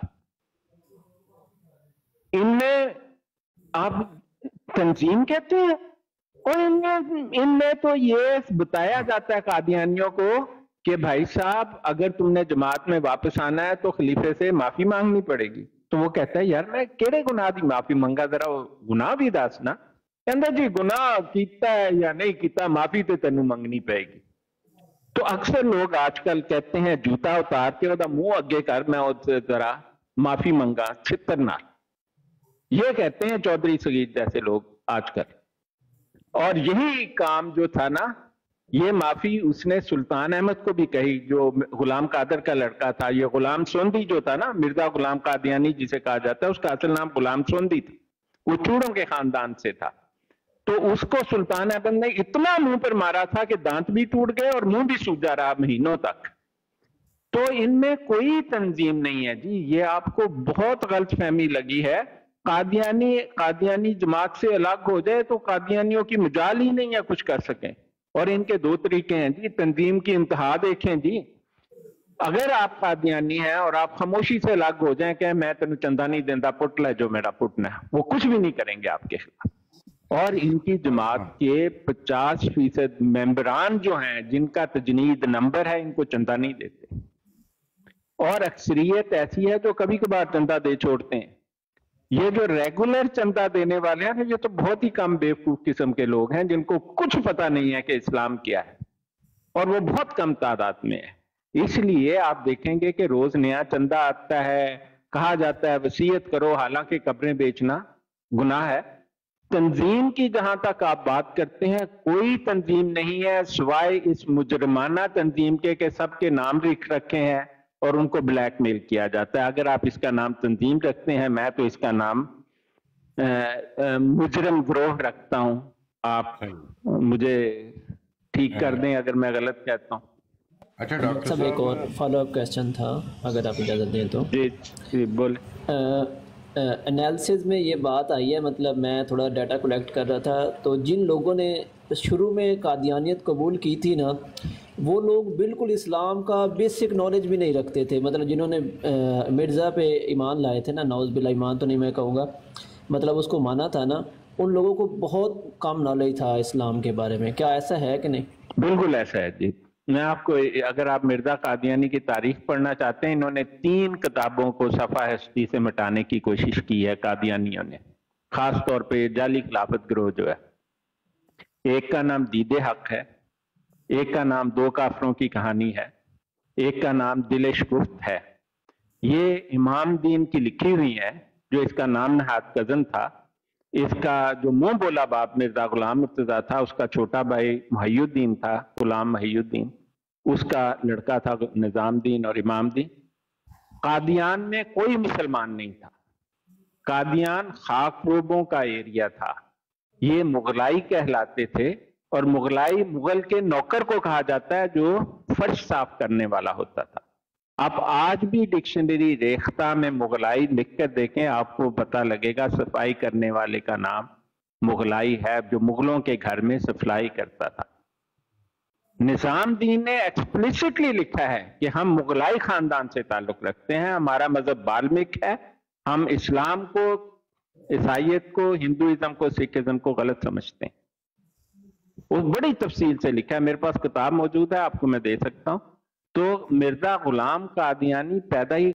ان میں آپ تنظیم کہتے ہیں, اور ان میں تو یہ بتایا جاتا ہے قادیانیوں کو کہ بھائی صاحب اگر تم نے جماعت میں واپس آنا ہے تو خلیفے سے معافی مانگنی پڑے گی. تو وہ کہتا ہے یار میں کیڑے گناہ دی معافی مانگا, ذرا وہ گناہ بھی دسنا. کہتا جی گناہ کیتا ہے یا نہیں کیتا, معافی تو تینوں منگنی پڑے گی. تو اکثر لوگ آج کل کہتے ہیں جوتا اتار کے وہ منہ اگے کر, میں ذرا معافی منگا چھتر نہ. یہ کہتے ہیں چودھری سعید جیسے لوگ آج کل. اور یہی کام جو تھا نا, یہ معافی اس نے سلطان احمد کو بھی کہی جو غلام قادر کا لڑکا تھا. یہ غلام سوندی جو تھا نا, مرزا غلام قادیانی جسے کہا جاتا ہے, اس کا اصل نام غلام سوندی تھا, وہ چوڑوں کے خاندان سے تھا. تو اس کو سلطان احمد نے اتنا منہ پر مارا تھا کہ دانت بھی ٹوٹ گئے اور منہ بھی سوجا رہا مہینوں تک. تو ان میں کوئی تنظیم نہیں ہے جی, یہ آپ کو بہت غلط فہمی لگی ہے. قادیانی جماعت سے الگ ہو جائے تو قادیانیوں کی مجال ہی نہیں ہے کچھ کر سکیں. اور ان کے دو طریقے ہیں جی, تنظیم کی انتہا دیکھیں جی. اگر آپ قادیانی ہیں اور آپ خاموشی سے الگ ہو جائیں کہ میں تینوں چندہ نہیں دیندہ, پٹ لے جو میرا پٹنا ہے, وہ کچھ بھی نہیں کریں گے آپ کے خلاف. اور ان کی جماعت کے 50% ممبران جو ہیں جن کا تجنید نمبر ہے, ان کو چندہ نہیں دیتے. اور اکثریت ایسی ہے جو کبھی کبھار چندہ دے چھوڑتے ہیں. یہ جو ریگولر چندہ دینے والے ہیں یہ تو بہت ہی کم بیوقوف قسم کے لوگ ہیں جن کو کچھ پتہ نہیں ہے کہ اسلام کیا ہے, اور وہ بہت کم تعداد میں ہے. اس لیے آپ دیکھیں گے کہ روز نیا چندہ آتا ہے, کہا جاتا ہے وصیت کرو, حالانکہ قبریں بیچنا گناہ ہے. تنظیم کی جہاں تک آپ بات کرتے ہیں, کوئی تنظیم نہیں ہے سوائے اس مجرمانہ تنظیم کے سب کے نام لکھ رکھے ہیں اور ان کو بلیک میل کیا جاتا ہے. اگر آپ اس کا نام تنظیم رکھتے ہیں, میں تو اس کا نام مجرم گروہ رکھتا ہوں. آپ مجھے ٹھیک کر دیں اگر میں غلط کہتا ہوں. اچھا ڈاکٹر صاحب ایک اور فالو اپ کویسچن تھا اگر آپ اجازت دیں تو. جی بولیں. انالیسز میں یہ بات آئی ہے, مطلب میں تھوڑا ڈیٹا کلیکٹ کر رہا تھا, تو جن لوگوں نے شروع میں قادیانیت قبول کی تھی نا, وہ لوگ بالکل اسلام کا بیسک نالج بھی نہیں رکھتے تھے. مطلب جنہوں نے مرزا پہ ایمان لائے تھے نا, نعوذ باللہ ایمان تو نہیں میں کہوں گا, مطلب اس کو مانا تھا نا, ان لوگوں کو بہت کم نالج تھا اسلام کے بارے میں. کیا ایسا ہے کہ نہیں؟ بالکل ایسا ہے جی. میں آپ کو, اگر آپ مرزا قادیانی کی تاریخ پڑھنا چاہتے ہیں, انہوں نے 3 کتابوں کو صفحہ ہستی سے مٹانے کی کوشش کی ہے قادیانیوں نے, خاص طور پہ جعلی خلافت گروہ جو ہے. ایک کا نام دید حق ہے, ایک کا نام 2 کافروں کی کہانی ہے, ایک کا نام دل شگفت ہے. یہ امام دین کی لکھی ہوئی ہے جو اس کا نام نہاد کزن تھا. اس کا جو منہ بولا باپ مرزا غلام مرتضیٰ تھا, اس کا چھوٹا بھائی محی الدین تھا, غلام محی الدین, اس کا لڑکا تھا نظام دین اور امام دین. قادیان میں کوئی مسلمان نہیں تھا. قادیان خاک روبوں کا ایریا تھا. یہ مغلائی کہلاتے تھے, اور مغلائی مغل کے نوکر کو کہا جاتا ہے جو فرش صاف کرنے والا ہوتا تھا. آپ آج بھی ڈکشنری ریختہ میں مغلائی لکھ کر دیکھیں, آپ کو پتہ لگے گا صفائی کرنے والے کا نام مغلائی ہے, جو مغلوں کے گھر میں صفائی کرتا تھا. نظام دین نے ایکسپلیسٹلی لکھا ہے کہ ہم مغلائی خاندان سے تعلق رکھتے ہیں, ہمارا مذہب بالمک ہے, हम इस्लाम को, ईसाइयत को, हिंदुइज्म को, सिखिज्म को गलत समझते हैं। वो बड़ी तफसील से लिखा है, मेरे पास किताब मौजूद है, आपको मैं दे सकता हूं। तो मिर्जा गुलाम कादियानी पैदा ही